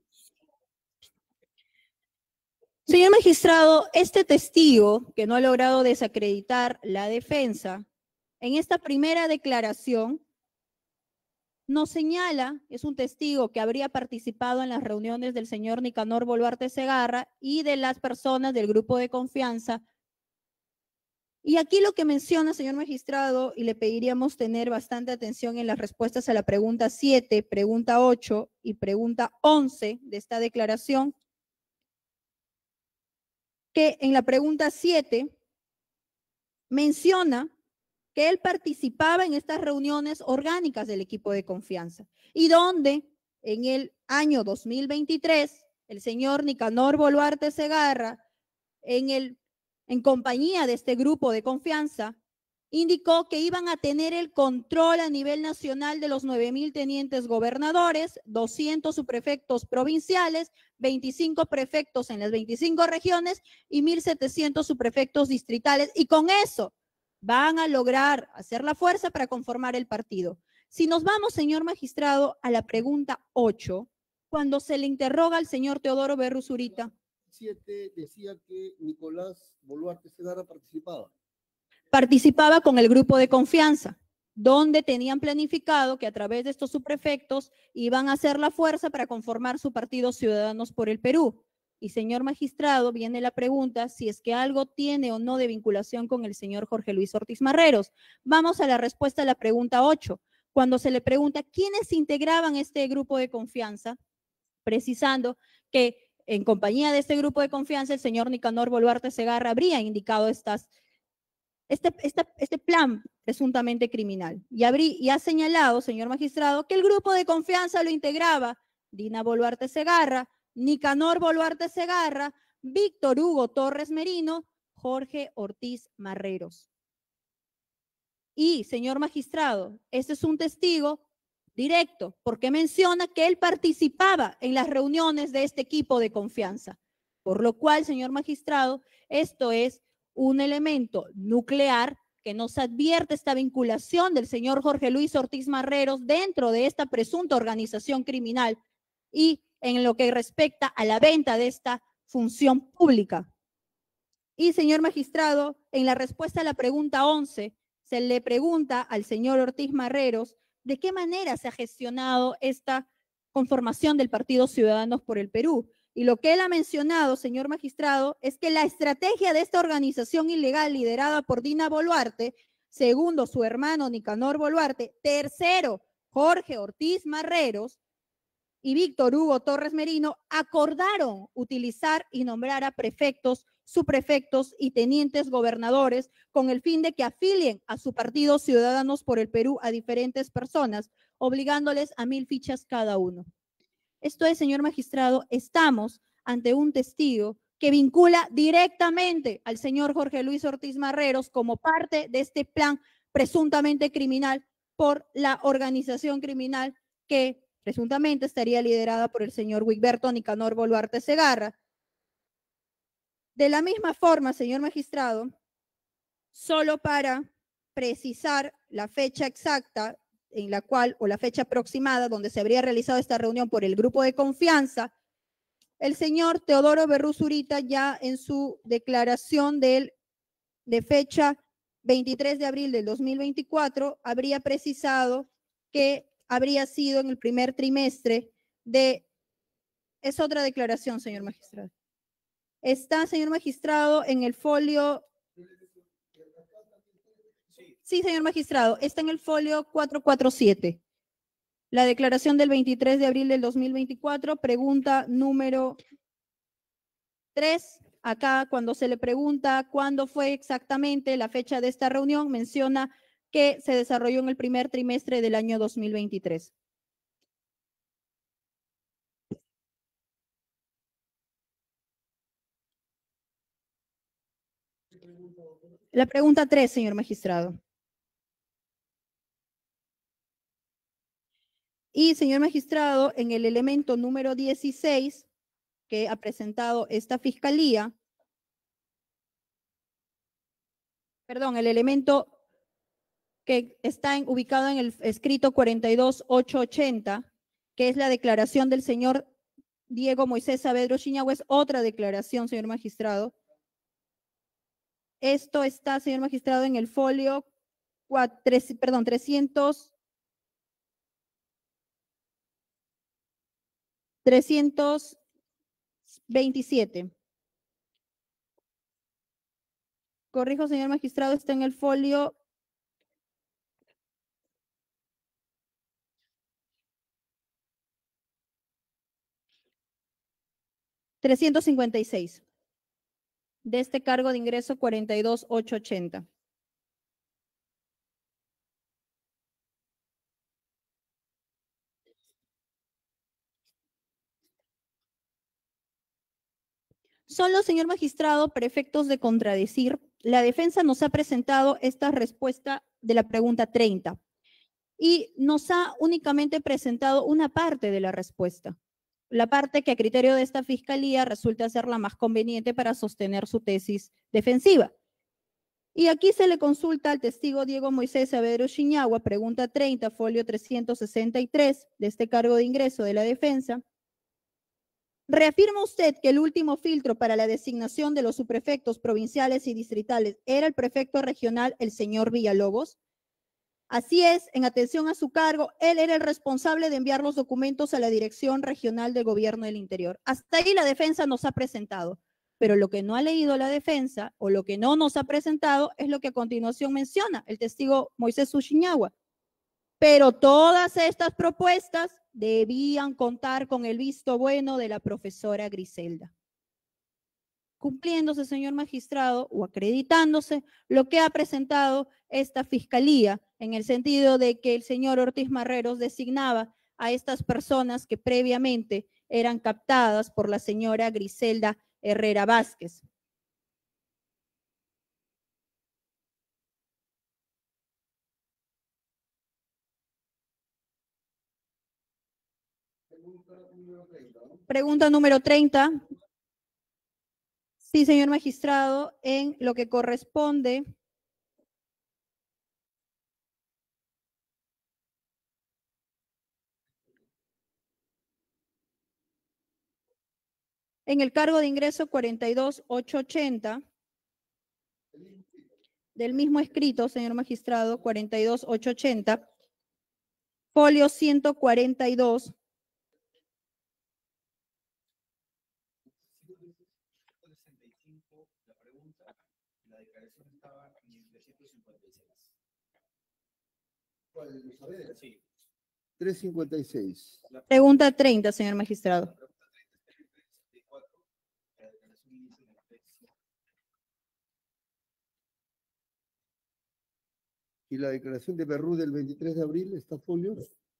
Señor magistrado, este testigo que no ha logrado desacreditar la defensa, en esta primera declaración nos señala, es un testigo que habría participado en las reuniones del señor Nicanor Boluarte Segarra y de las personas del grupo de confianza. Y aquí lo que menciona, señor magistrado, y le pediríamos tener bastante atención en las respuestas a la pregunta siete, pregunta ocho y pregunta once de esta declaración, que en la pregunta siete menciona que él participaba en estas reuniones orgánicas del equipo de confianza y donde en el año dos mil veintitrés el señor Nicanor Boluarte Segarra, en, el, en compañía de este grupo de confianza, indicó que iban a tener el control a nivel nacional de los nueve mil tenientes gobernadores, doscientos subprefectos provinciales, veinticinco prefectos en las veinticinco regiones y mil setecientos subprefectos distritales, y con eso van a lograr hacer la fuerza para conformar el partido. Si nos vamos, señor magistrado, a la pregunta ocho, cuando se le interroga al señor Teodoro Berruzurita. siete decía que Nicolás Boluarte Segarra participaba. Participaba con el grupo de confianza, donde tenían planificado que a través de estos subprefectos iban a hacer la fuerza para conformar su partido Ciudadanos por el Perú. Y señor magistrado, viene la pregunta si es que algo tiene o no de vinculación con el señor Jorge Luis Ortiz Marreros. Vamos a la respuesta a la pregunta ocho. Cuando se le pregunta quiénes integraban este grupo de confianza, precisando que en compañía de este grupo de confianza el señor Nicanor Boluarte Segarra habría indicado estas Este, este, este plan presuntamente criminal. Y, abrí, y ha señalado, señor magistrado, que el grupo de confianza lo integraba Dina Boluarte Segarra, Nicanor Boluarte Segarra, Víctor Hugo Torres Merino, Jorge Ortiz Marreros. Y, señor magistrado, este es un testigo directo, porque menciona que él participaba en las reuniones de este equipo de confianza. Por lo cual, señor magistrado, esto es un elemento nuclear que nos advierte esta vinculación del señor Jorge Luis Ortiz Marreros dentro de esta presunta organización criminal y en lo que respecta a la venta de esta función pública. Y, señor magistrado, en la respuesta a la pregunta once, se le pregunta al señor Ortiz Marreros de qué manera se ha gestionado esta conformación del Partido Ciudadanos por el Perú. Y lo que él ha mencionado, señor magistrado, es que la estrategia de esta organización ilegal liderada por Dina Boluarte, segundo su hermano Nicanor Boluarte, tercero Jorge Ortiz Marreros y Víctor Hugo Torres Merino, acordaron utilizar y nombrar a prefectos, subprefectos y tenientes gobernadores con el fin de que afilien a su partido Ciudadanos por el Perú a diferentes personas, obligándoles a mil fichas cada uno. Esto es, señor magistrado, estamos ante un testigo que vincula directamente al señor Jorge Luis Ortiz Marreros como parte de este plan presuntamente criminal por la organización criminal que presuntamente estaría liderada por el señor Wigberto Nicanor Boluarte Segarra. De la misma forma, señor magistrado, solo para precisar la fecha exacta en la cual, o la fecha aproximada donde se habría realizado esta reunión por el grupo de confianza, el señor Teodoro Berrú Zurita ya en su declaración de, él, de fecha veintitrés de abril del dos mil veinticuatro habría precisado que habría sido en el primer trimestre de... Es otra declaración, señor magistrado. Está, señor magistrado, en el folio... Sí, señor magistrado, está en el folio cuatrocientos cuarenta y siete. La declaración del veintitrés de abril del dos mil veinticuatro, pregunta número tres. Acá, cuando se le pregunta cuándo fue exactamente la fecha de esta reunión, menciona que se desarrolló en el primer trimestre del año dos mil veintitrés. La pregunta tres, señor magistrado. Y, señor magistrado, en el elemento número dieciséis que ha presentado esta fiscalía, perdón, el elemento que está en, ubicado en el escrito cuarenta y dos mil ochocientos ochenta, que es la declaración del señor Diego Moisés Saavedra Chiñahua, es otra declaración, señor magistrado. Esto está, señor magistrado, en el folio cuatro, tres, perdón, trescientos, trescientos veintisiete. Corrijo, señor magistrado, está en el folio trescientos cincuenta y seis de este cargo de ingreso cuarenta y dos mil ochocientos ochenta. Solo, señor magistrado, para efectos de contradecir, la defensa nos ha presentado esta respuesta de la pregunta treinta y nos ha únicamente presentado una parte de la respuesta, la parte que a criterio de esta fiscalía resulta ser la más conveniente para sostener su tesis defensiva. Y aquí se le consulta al testigo Diego Moisés Saavedra Chiñahua, pregunta treinta, folio trescientos sesenta y tres de este cargo de ingreso de la defensa. ¿Reafirma usted que el último filtro para la designación de los subprefectos provinciales y distritales era el prefecto regional, el señor Villalobos? Así es, en atención a su cargo, él era el responsable de enviar los documentos a la Dirección Regional del Gobierno del Interior. Hasta ahí la defensa nos ha presentado, pero lo que no ha leído la defensa o lo que no nos ha presentado es lo que a continuación menciona el testigo Moisés Chiñahua. Pero todas estas propuestas debían contar con el visto bueno de la profesora Griselda. Cumpliéndose, señor magistrado, o acreditándose lo que ha presentado esta fiscalía, en el sentido de que el señor Ortiz Marreros designaba a estas personas que previamente eran captadas por la señora Griselda Herrera Vázquez. Pregunta número treinta. Sí, señor magistrado, en lo que corresponde en el cargo de ingreso cuarenta y dos mil ochocientos ochenta, del mismo escrito, señor magistrado, cuarenta y dos mil ochocientos ochenta, folio ciento cuarenta y dos. La pregunta, la declaración estaba en trescientos cincuenta y seis. ¿Cuál? ¿Saavedra? Sí. trescientos cincuenta y seis. Pregunta treinta, señor magistrado. ¿Y la declaración de Berrú del veintitrés de abril está folio?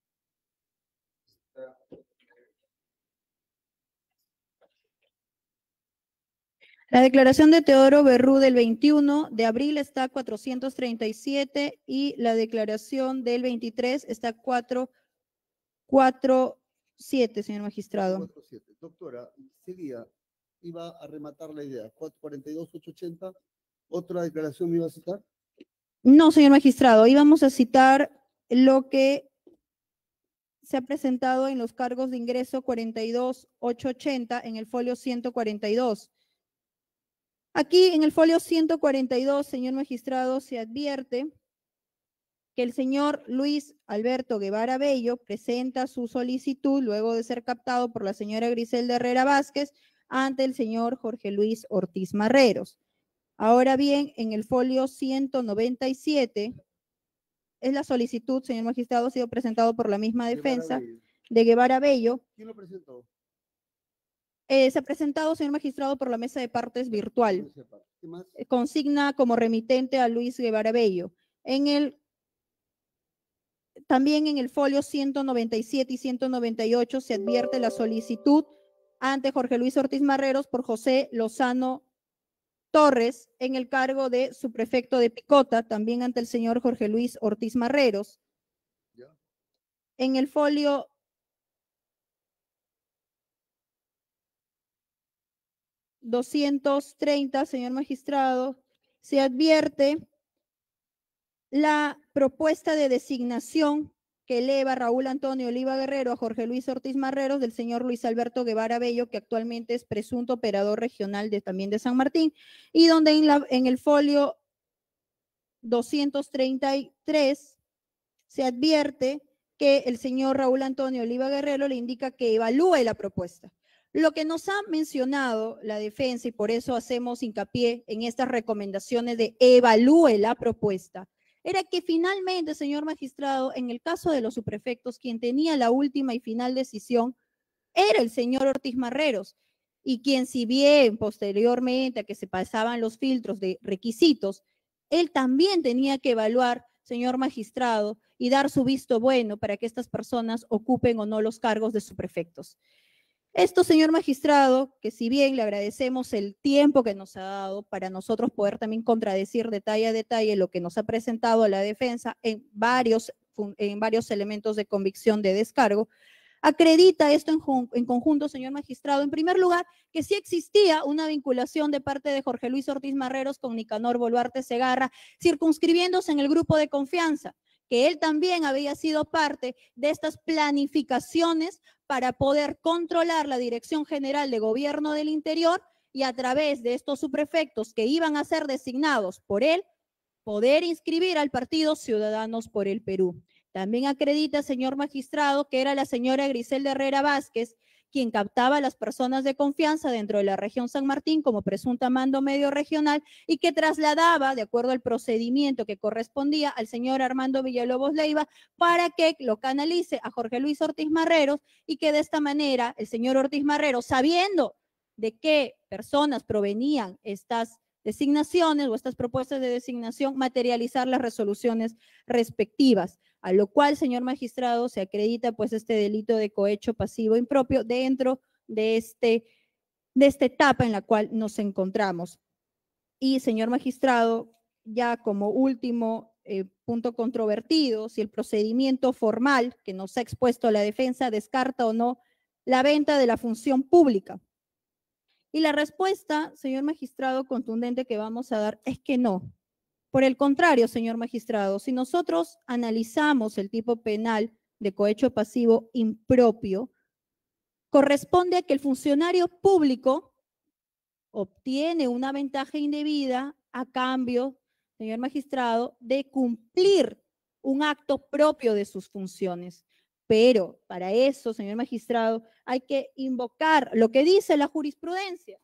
La declaración de Teodoro Berrú del veintiuno de abril está cuatrocientos treinta y siete y la declaración del veintitrés está cuatrocientos cuarenta y siete, señor magistrado. cuarenta y siete. Doctora, seguía, iba a rematar la idea. cuarenta y dos mil ochocientos ochenta. ¿Otra declaración me iba a citar? No, señor magistrado, íbamos a citar lo que se ha presentado en los cargos de ingreso cuarenta y dos mil ochocientos ochenta en el folio ciento cuarenta y dos. Aquí en el folio ciento cuarenta y dos, señor magistrado, se advierte que el señor Luis Alberto Guevara Bello presenta su solicitud luego de ser captado por la señora Griselda Herrera Vázquez ante el señor Jorge Luis Ortiz Marreros. Ahora bien, en el folio ciento noventa y siete, es la solicitud, señor magistrado, ha sido presentado por la misma defensa Guevara Bello. de Guevara Bello. ¿Quién lo presentó? Eh, se ha presentado, señor magistrado, por la mesa de partes virtual. ¿Qué más? Eh, Consigna como remitente a Luis Guevara Bello. En el También en el folio ciento noventa y siete y ciento noventa y ocho se advierte la solicitud ante Jorge Luis Ortiz Marreros por José Lozano Torres en el cargo de subprefecto de Picota, también ante el señor Jorge Luis Ortiz Marreros. Ya. En el folio doscientos treinta, señor magistrado, se advierte la propuesta de designación que eleva Raúl Antonio Oliva Guerrero a Jorge Luis Ortiz Marreros del señor Luis Alberto Guevara Bello, que actualmente es presunto operador regional de, también de San Martín, y donde en, la, en el folio doscientos treinta y tres se advierte que el señor Raúl Antonio Oliva Guerrero le indica que evalúe la propuesta. Lo que nos ha mencionado la defensa, y por eso hacemos hincapié en estas recomendaciones de evalúe la propuesta, era que finalmente, señor magistrado, en el caso de los subprefectos, quien tenía la última y final decisión era el señor Ortiz Marreros, y quien, si bien posteriormente a que se pasaban los filtros de requisitos, él también tenía que evaluar, señor magistrado, y dar su visto bueno para que estas personas ocupen o no los cargos de subprefectos. Esto, señor magistrado, que si bien le agradecemos el tiempo que nos ha dado para nosotros poder también contradecir detalle a detalle lo que nos ha presentado la defensa en varios, en varios elementos de convicción de descargo, acredita esto en, en conjunto, señor magistrado, en primer lugar, que sí existía una vinculación de parte de Jorge Luis Ortiz Marreros con Nicanor Boluarte Segarra, circunscribiéndose en el grupo de confianza, que él también había sido parte de estas planificaciones para poder controlar la Dirección General de Gobierno del Interior y a través de estos subprefectos que iban a ser designados por él, poder inscribir al partido Ciudadanos por el Perú. También acredita, señor magistrado, que era la señora Griselda Herrera Vázquez quien captaba a las personas de confianza dentro de la región San Martín como presunta mando medio regional y que trasladaba, de acuerdo al procedimiento que correspondía, al señor Armando Villalobos Leiva para que lo canalice a Jorge Luis Ortiz Marreros y que de esta manera el señor Ortiz Marreros, sabiendo de qué personas provenían estas designaciones o estas propuestas de designación, materializar las resoluciones respectivas, a lo cual, señor magistrado, se acredita pues este delito de cohecho pasivo impropio dentro de, este, de esta etapa en la cual nos encontramos. Y, señor magistrado, ya como último eh, punto controvertido, si el procedimiento formal que nos ha expuesto la defensa descarta o no la venta de la función pública. Y la respuesta, señor magistrado, contundente que vamos a dar es que no. Por el contrario, señor magistrado, si nosotros analizamos el tipo penal de cohecho pasivo impropio, corresponde a que el funcionario público obtiene una ventaja indebida a cambio, señor magistrado, de cumplir un acto propio de sus funciones. Pero para eso, señor magistrado, hay que invocar lo que dice la jurisprudencia.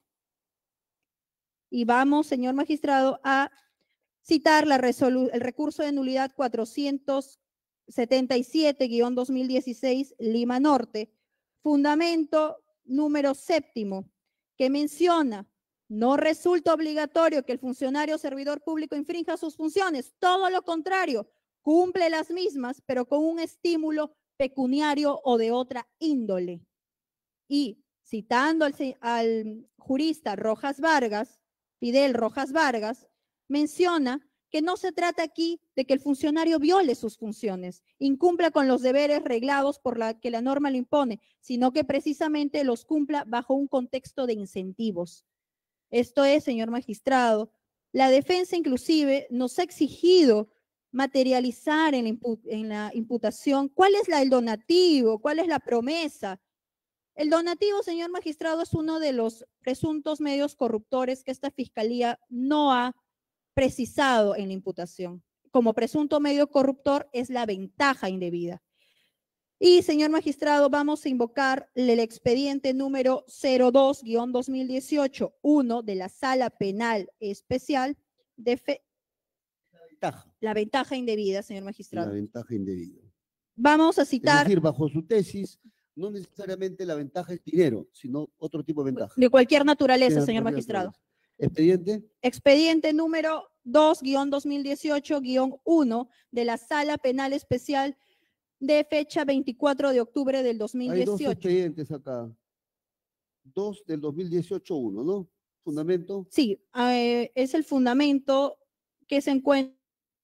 Y vamos, señor magistrado, a citar la el recurso de nulidad cuatrocientos setenta y siete guión dos mil dieciséis Lima Norte, fundamento número séptimo, que menciona: no resulta obligatorio que el funcionario servidor público infrinja sus funciones, todo lo contrario, cumple las mismas, pero con un estímulo pecuniario o de otra índole. Y citando al, al jurista Rojas Vargas, Fidel Rojas Vargas, menciona que no se trata aquí de que el funcionario viole sus funciones, incumpla con los deberes reglados por la que la norma le impone, sino que precisamente los cumpla bajo un contexto de incentivos. Esto es, señor magistrado, La defensa inclusive nos ha exigido materializar en la, impu en la imputación cuál es la, el donativo, cuál es la promesa. El donativo, señor magistrado, es uno de los presuntos medios corruptores que esta fiscalía no ha precisado en la imputación. Como presunto medio corruptor es la ventaja indebida. Y, señor magistrado, vamos a invocar el expediente número cero dos guión dos mil dieciocho uno de la Sala Penal Especial de fe Ventaja. la ventaja indebida, señor La magistrado. ventaja indebida. Vamos a Es citar decir, bajo su tesis, no necesariamente la ventaja es dinero, sino otro tipo de ventaja. de cualquier naturaleza, Sí, señor cualquier magistrado. naturaleza. Expediente Expediente número dos guión dos mil dieciocho guión uno de la Sala Penal Especial de fecha veinticuatro de octubre del dos mil Hay dos dieciocho. expedientes acá. Dos del dos mil dieciocho, uno, ¿no? Fundamento. Sí, eh, es el fundamento que se encuentra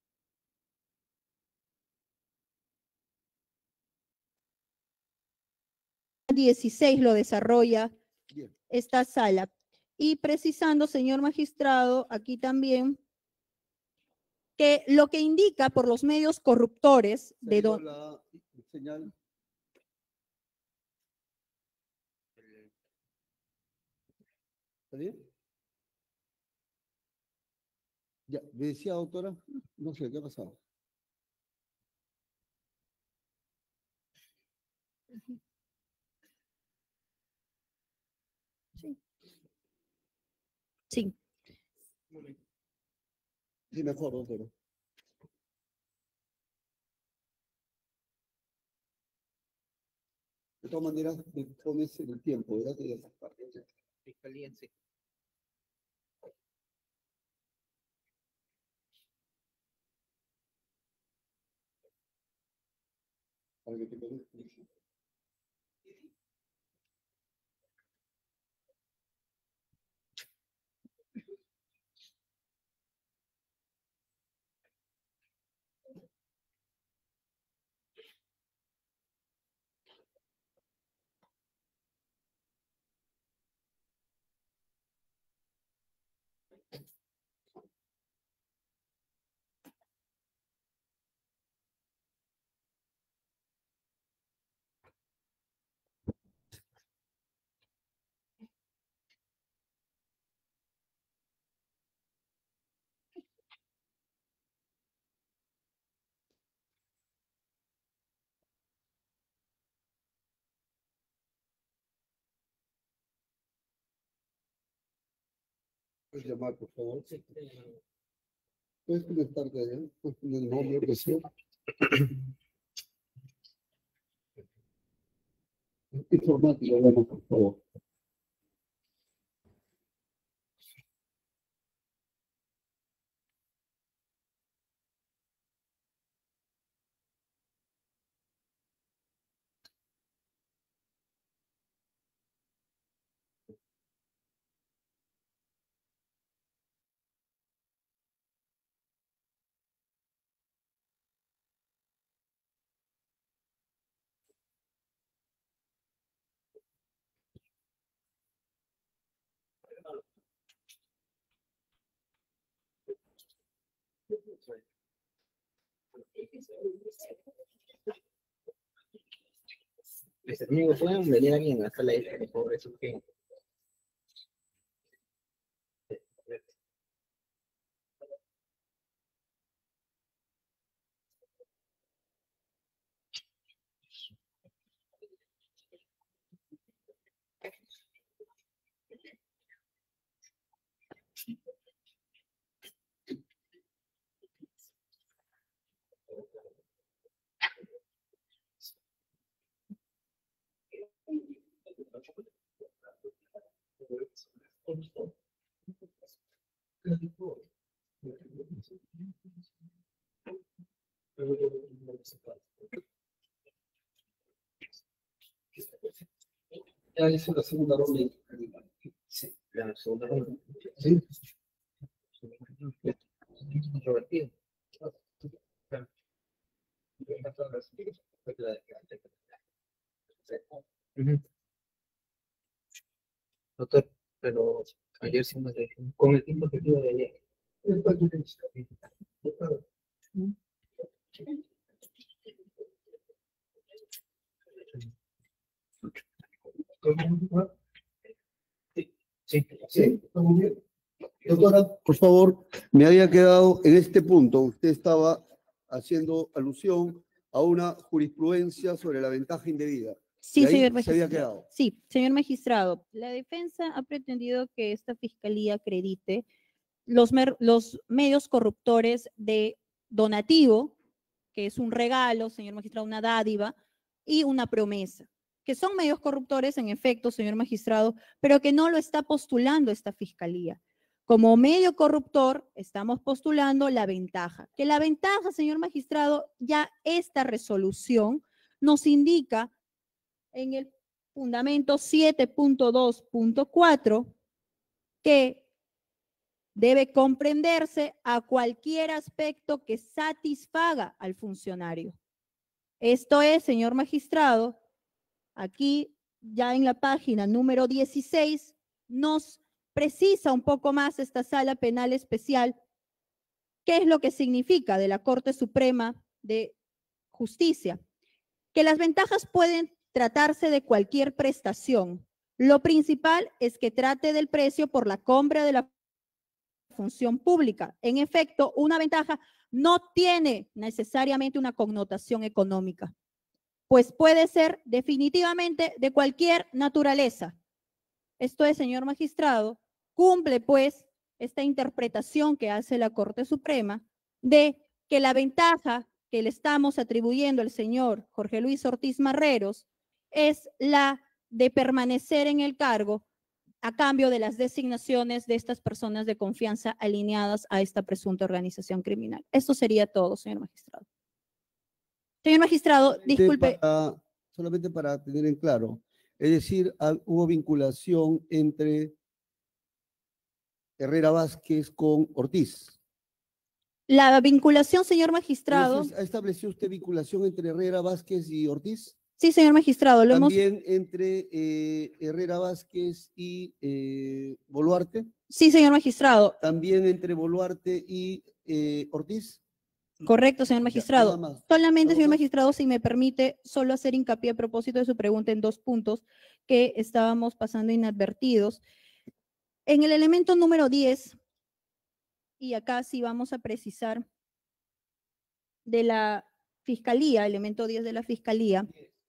dieciséis lo desarrolla Bien. esta sala. Y precisando, señor magistrado, aquí también que lo que indica por los medios corruptores Se de llegó don, la señal. ¿Está bien? Ya, me decía, doctora, no sé, ¿qué ha pasado? sí, Sí, mejor, doctora. De todas maneras, me pones en el tiempo, ¿verdad? Que ya está parte. Fiscalía en sí. Para que te conectes. Puedes llamar, por favor. Puedes conectarte allá, con el nombre que sea. Informático, llama, por favor. Mis amigos pueden venir aquí en la sala de pobre sujeto. Ya hice la segunda ronda. Sí, la segunda ronda. Sí. Introvertido. Ujú. Doctor, pero ayer sí me dejé con el tiempo que tuve de ayer. Sí, sí, muy bien. Doctora, por favor, me había quedado en este punto. Usted estaba haciendo alusión a una jurisprudencia sobre la ventaja indebida. Sí, Y ahí señor se había magistrado. quedado. Sí, señor magistrado. La defensa ha pretendido que esta fiscalía acredite los, mer- los medios corruptores de donativo, que es un regalo, señor magistrado, una dádiva, y una promesa, que son medios corruptores, en efecto, señor magistrado, pero que no lo está postulando esta fiscalía. Como medio corruptor, estamos postulando la ventaja. Que la ventaja, señor magistrado, ya esta resolución nos indica en el fundamento siete punto dos punto cuatro que debe comprenderse a cualquier aspecto que satisfaga al funcionario. Esto es, señor magistrado, aquí ya en la página número dieciséis nos precisa un poco más esta sala penal especial qué es lo que significa de la Corte Suprema de Justicia. Que las ventajas pueden tratarse de cualquier prestación. Lo principal es que trate del precio por la compra de la función pública. En efecto, una ventaja no tiene necesariamente una connotación económica, pues puede ser definitivamente de cualquier naturaleza. Esto es, señor magistrado, cumple pues esta interpretación que hace la Corte Suprema de que la ventaja que le estamos atribuyendo al señor Jorge Luis Ortiz Marreros es la de permanecer en el cargo a cambio de las designaciones de estas personas de confianza alineadas a esta presunta organización criminal. Esto sería todo, señor magistrado. Señor magistrado, disculpe. Para, solamente para tener en claro, es decir, ah, hubo vinculación entre Herrera Vázquez con Ortiz. La vinculación, señor magistrado. Entonces, ¿ha establecido usted vinculación entre Herrera Vázquez y Ortiz? Sí, señor magistrado. Lo También hemos... entre eh, Herrera Vázquez y eh, Boluarte. Sí, señor magistrado. También entre Boluarte y eh, Ortiz. Correcto, señor magistrado. Ya, nada más. Solamente, señor más? magistrado, si me permite, solo hacer hincapié a propósito de su pregunta en dos puntos que estábamos pasando inadvertidos. En el elemento número diez, y acá sí vamos a precisar de la Fiscalía, elemento diez de la Fiscalía.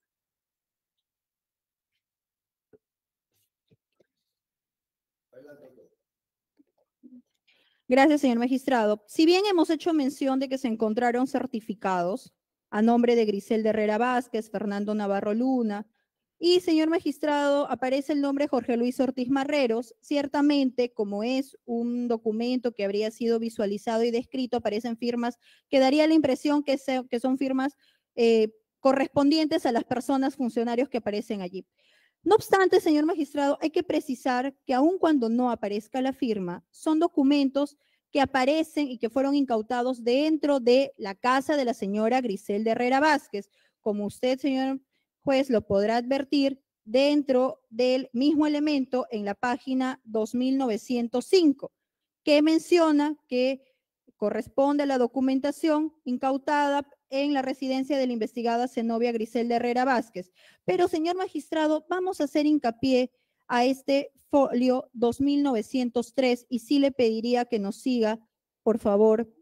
Gracias, señor magistrado. Si bien hemos hecho mención de que se encontraron certificados a nombre de Griselda Herrera Vázquez, Fernando Navarro Luna, y señor magistrado, aparece el nombre Jorge Luis Ortiz Marreros, ciertamente, como es un documento que habría sido visualizado y descrito, aparecen firmas que daría la impresión que, se, que son firmas eh, correspondientes a las personas, funcionarios que aparecen allí. No obstante, señor magistrado, hay que precisar que aun cuando no aparezca la firma, son documentos que aparecen y que fueron incautados dentro de la casa de la señora Griselda Herrera Vázquez. Como usted, señor juez, lo podrá advertir, dentro del mismo elemento en la página dos mil novecientos cinco, que menciona que corresponde a la documentación incautada en la residencia de la investigada Zenobia Griselda Herrera Vázquez. Pero, señor magistrado, vamos a hacer hincapié a este folio dos mil novecientos tres y sí le pediría que nos siga, por favor.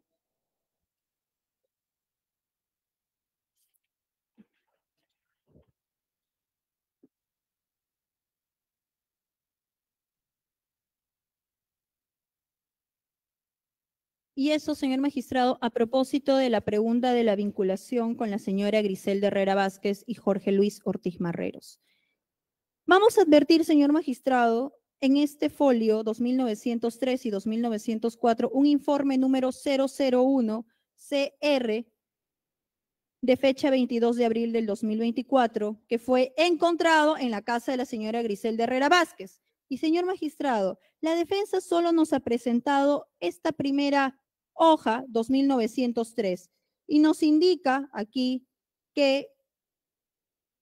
Y eso, señor magistrado, a propósito de la pregunta de la vinculación con la señora Griselda Herrera Vázquez y Jorge Luis Ortiz Marreros. Vamos a advertir, señor magistrado, en este folio dos mil novecientos tres y dos mil novecientos cuatro, un informe número cero cero uno C R de fecha veintidós de abril del dos mil veinticuatro, que fue encontrado en la casa de la señora Griselda Herrera Vázquez. Y señor magistrado, la defensa solo nos ha presentado esta primera hoja, dos mil novecientos tres, y nos indica aquí que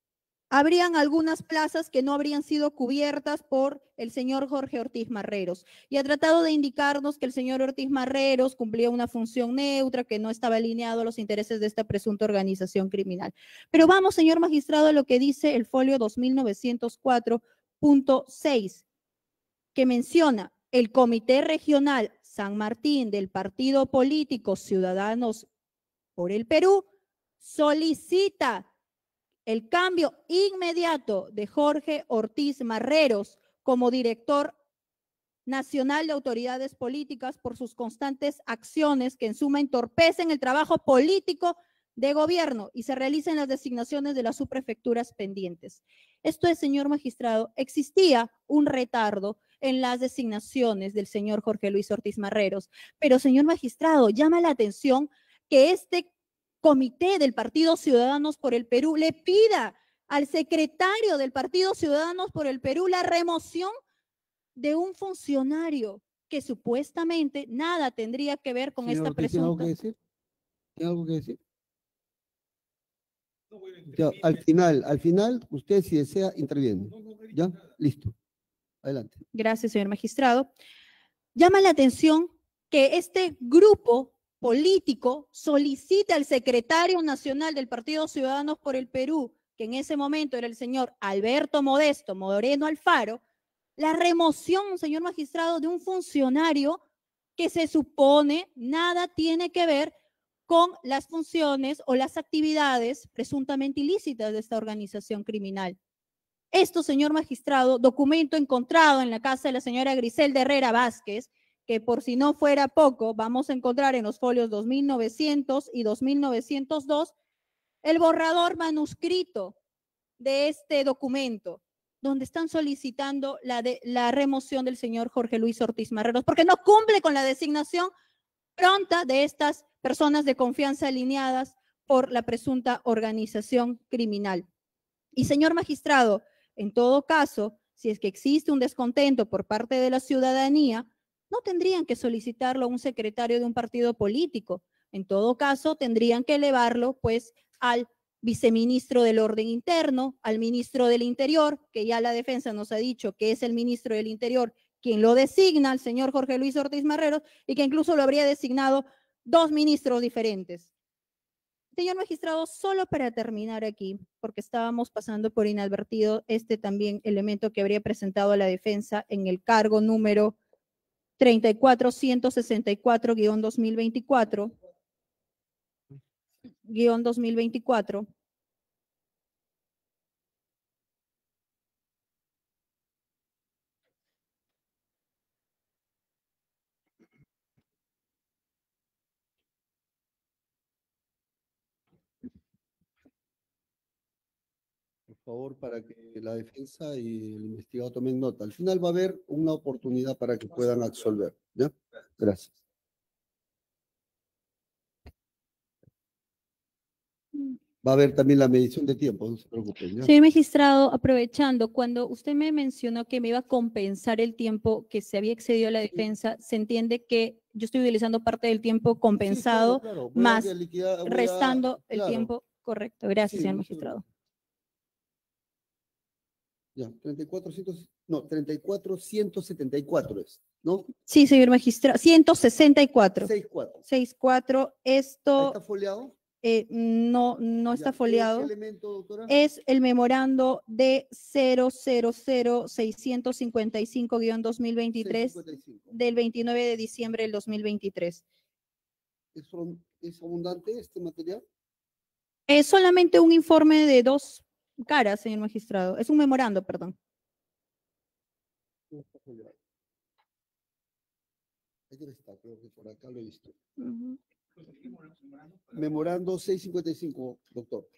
habrían algunas plazas que no habrían sido cubiertas por el señor Jorge Ortiz Marreros. Y ha tratado de indicarnos que el señor Ortiz Marreros cumplía una función neutra, que no estaba alineado a los intereses de esta presunta organización criminal. Pero vamos, señor magistrado, a lo que dice el folio dos mil novecientos cuatro punto seis, que menciona el Comité Regional San Martín del Partido Político Ciudadanos por el Perú solicita el cambio inmediato de Jorge Ortiz Marreros como director nacional de autoridades políticas por sus constantes acciones que en suma entorpecen el trabajo político de gobierno y se realicen las designaciones de las subprefecturas pendientes. Esto es, señor magistrado, existía un retardo en las designaciones del señor Jorge Luis Ortiz Marreros, pero, señor magistrado, llama la atención que este comité del Partido Ciudadanos por el Perú le pida al secretario del Partido Ciudadanos por el Perú la remoción de un funcionario que supuestamente nada tendría que ver con Señor esta Ortiz, ¿tiene algo presunta. que decir? ¿Tiene algo que decir? No voy a Ya, intervenir, al me- final, al final, usted si desea, interviene. no, no he dicho ¿Ya? nada. Listo. Adelante. Gracias, señor magistrado. Llama la atención que este grupo político solicita al secretario nacional del Partido Ciudadanos por el Perú, que en ese momento era el señor Alberto Modesto Moreno Alfaro, la remoción, señor magistrado, de un funcionario que se supone nada tiene que ver con las funciones o las actividades presuntamente ilícitas de esta organización criminal. Esto, señor magistrado, documento encontrado en la casa de la señora Griselda Herrera Vázquez, que por si no fuera poco, vamos a encontrar en los folios dos mil novecientos y dos mil novecientos dos el borrador manuscrito de este documento, donde están solicitando la, de, la remoción del señor Jorge Luis Ortiz Marreros, porque no cumple con la designación pronta de estas personas de confianza alineadas por la presunta organización criminal. Y, señor magistrado, en todo caso, si es que existe un descontento por parte de la ciudadanía, no tendrían que solicitarlo a un secretario de un partido político. En todo caso, tendrían que elevarlo, pues, al viceministro del Orden Interno, al ministro del Interior, que ya la defensa nos ha dicho que es el ministro del Interior quien lo designa, al señor Jorge Luis Ortiz Marreros, y que incluso lo habría designado dos ministros diferentes. Señor magistrado, solo para terminar aquí, porque estábamos pasando por inadvertido este también elemento que habría presentado la defensa en el cargo número treinta y cuatro ciento sesenta y cuatro guión dos mil veinticuatro, guión dos mil veinticuatro. Por favor, para que la defensa y el investigado tomen nota. Al final va a haber una oportunidad para que puedan absolver. ¿Ya? Gracias. Va a haber también la medición de tiempo, no se preocupen. ¿ya? Señor magistrado, aprovechando, cuando usted me mencionó que me iba a compensar el tiempo que se había excedido la defensa, se entiende que yo estoy utilizando parte del tiempo compensado, Sí, claro, claro. Voy a más liquidar- voy a- restando el claro. tiempo correcto. Gracias, Sí, señor no se magistrado. Ya, treinta y cuatro, no, treinta y cuatro, ciento setenta y cuatro es, ¿no? Sí, señor magistrado, ciento sesenta y cuatro. sesenta y cuatro. sesenta y cuatro, esto ¿Está foliado? eh, no, no está Ya, ¿qué- foliado. ¿Qué elemento, doctora? Es el memorando de cero cero cero seiscientos cincuenta y cinco guión dos mil veintitrés seiscientos cincuenta y cinco. del veintinueve de diciembre del dos mil veintitrés. ¿Es, abun- ¿Es abundante este material? Es solamente un informe de dos caras, señor magistrado. Es un memorando, perdón. No está foliado. Ahí debe estar, creo que por acá lo he visto. Ujú. Pues aquí memorando, memorando, para- Memorando seiscientos cincuenta y cinco, doctor.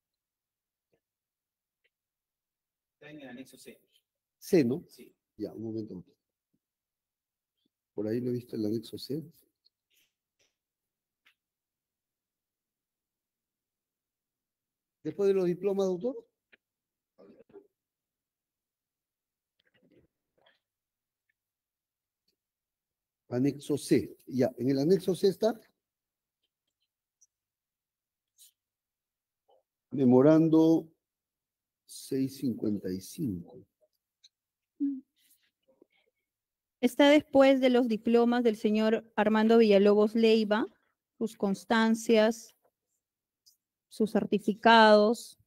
Está en el anexo C. C, ¿no? Sí. Ya, un momento. Por ahí lo he visto en el anexo C. Después de los diplomas, doctor. Anexo C. Ya, en el anexo C está. Memorando seis cincuenta y cinco. Está después de los diplomas del señor Armando Villalobos Leiva, sus constancias, sus certificados.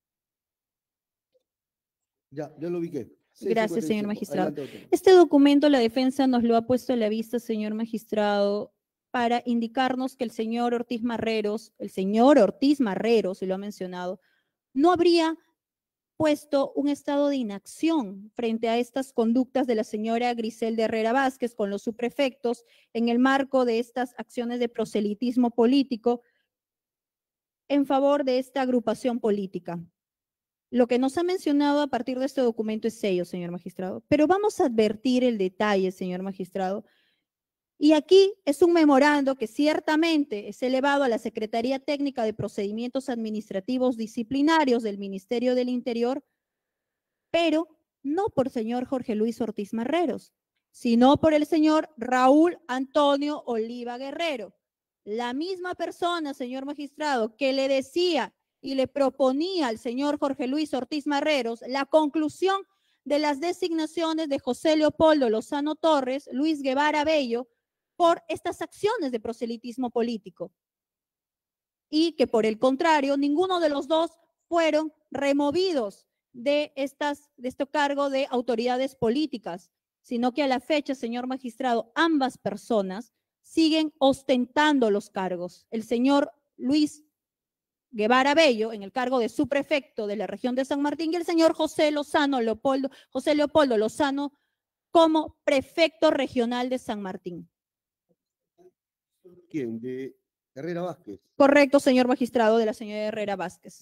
Ya, ya lo ubiqué. Gracias, señor seiscientos cincuenta y cinco. magistrado. Adelante, doctor. Este documento la defensa nos lo ha puesto a la vista, señor magistrado, para indicarnos que el señor Ortiz Marreros, el señor Ortiz Marreros, se lo ha mencionado, no habría puesto un estado de inacción frente a estas conductas de la señora Griselda Herrera Vázquez con los subprefectos en el marco de estas acciones de proselitismo político en favor de esta agrupación política. Lo que nos ha mencionado a partir de este documento es ello, señor magistrado, pero vamos a advertir el detalle, señor magistrado. Y aquí es un memorando que ciertamente es elevado a la Secretaría Técnica de Procedimientos Administrativos Disciplinarios del Ministerio del Interior, pero no por señor Jorge Luis Ortiz Marreros, sino por el señor Raúl Antonio Oliva Guerrero. La misma persona, señor magistrado, que le decía y le proponía al señor Jorge Luis Ortiz Marreros la conclusión de las designaciones de José Leopoldo Lozano Torres, Luis Guevara Bello, por estas acciones de proselitismo político. Y que por el contrario, ninguno de los dos fueron removidos de, estas, de este cargo de autoridades políticas, sino que a la fecha, señor magistrado, ambas personas siguen ostentando los cargos. El señor Luis Guevara Bello en el cargo de subprefecto de la región de San Martín y el señor José Lozano Leopoldo, José Leopoldo Lozano como prefecto regional de San Martín. ¿Quién? De Herrera Vázquez. Correcto, señor magistrado, de la señora Herrera Vázquez.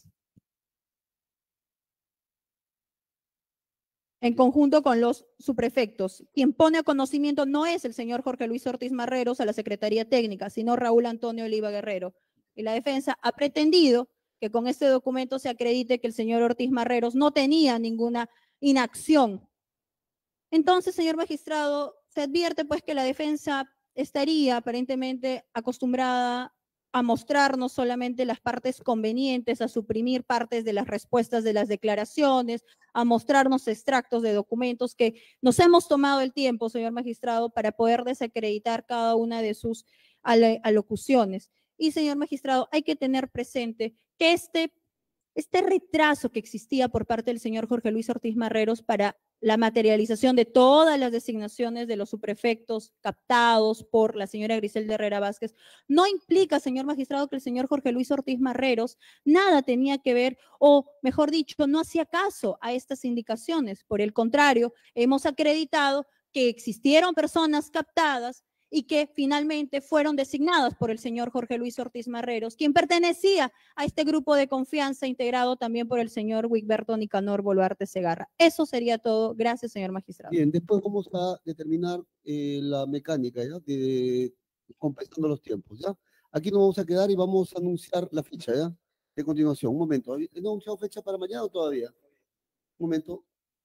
En conjunto con los subprefectos. Quien pone a conocimiento no es el señor Jorge Luis Ortiz Marreros a la Secretaría Técnica, sino Raúl Antonio Oliva Guerrero. Y la defensa ha pretendido que con este documento se acredite que el señor Ortiz Marreros no tenía ninguna inacción. Entonces, señor magistrado, se advierte pues que la defensa estaría aparentemente acostumbrada a mostrar no solamente las partes convenientes, a suprimir partes de las respuestas de las declaraciones, a mostrarnos extractos de documentos que nos hemos tomado el tiempo, señor magistrado, para poder desacreditar cada una de sus al- alocuciones. Y, señor magistrado, hay que tener presente que este, este retraso que existía por parte del señor Jorge Luis Ortiz Marreros para la materialización de todas las designaciones de los subprefectos captados por la señora Griselda Herrera Vázquez, no implica, señor magistrado, que el señor Jorge Luis Ortiz Marreros nada tenía que ver, o mejor dicho, no hacía caso a estas indicaciones. Por el contrario, hemos acreditado que existieron personas captadas y que finalmente fueron designadas por el señor Jorge Luis Ortiz Marreros, quien pertenecía a este grupo de confianza integrado también por el señor Wigberto Nicanor Boluarte Segarra. Eso sería todo. Gracias, señor magistrado. Bien, después vamos a determinar eh, la mecánica, ¿ya? De, compensando los tiempos, ¿ya? Aquí nos vamos a quedar y vamos a anunciar la fecha, ¿ya? De continuación, un momento. ¿Has anunciado fecha para mañana o todavía? Un momento.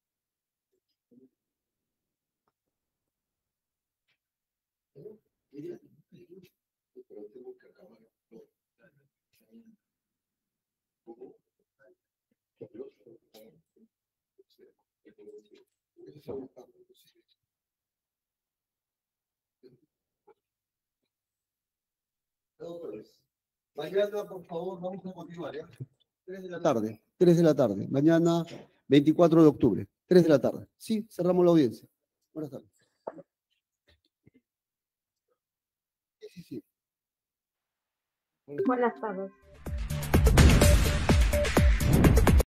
Pero tengo que acabar. Mañana, por favor, vamos a continuar, ¿ya? tres de la tarde, tres de la tarde. Mañana, veinticuatro de octubre, tres de la tarde. Sí, cerramos la audiencia. Buenas tardes. Sí, sí, sí. Buenas tardes.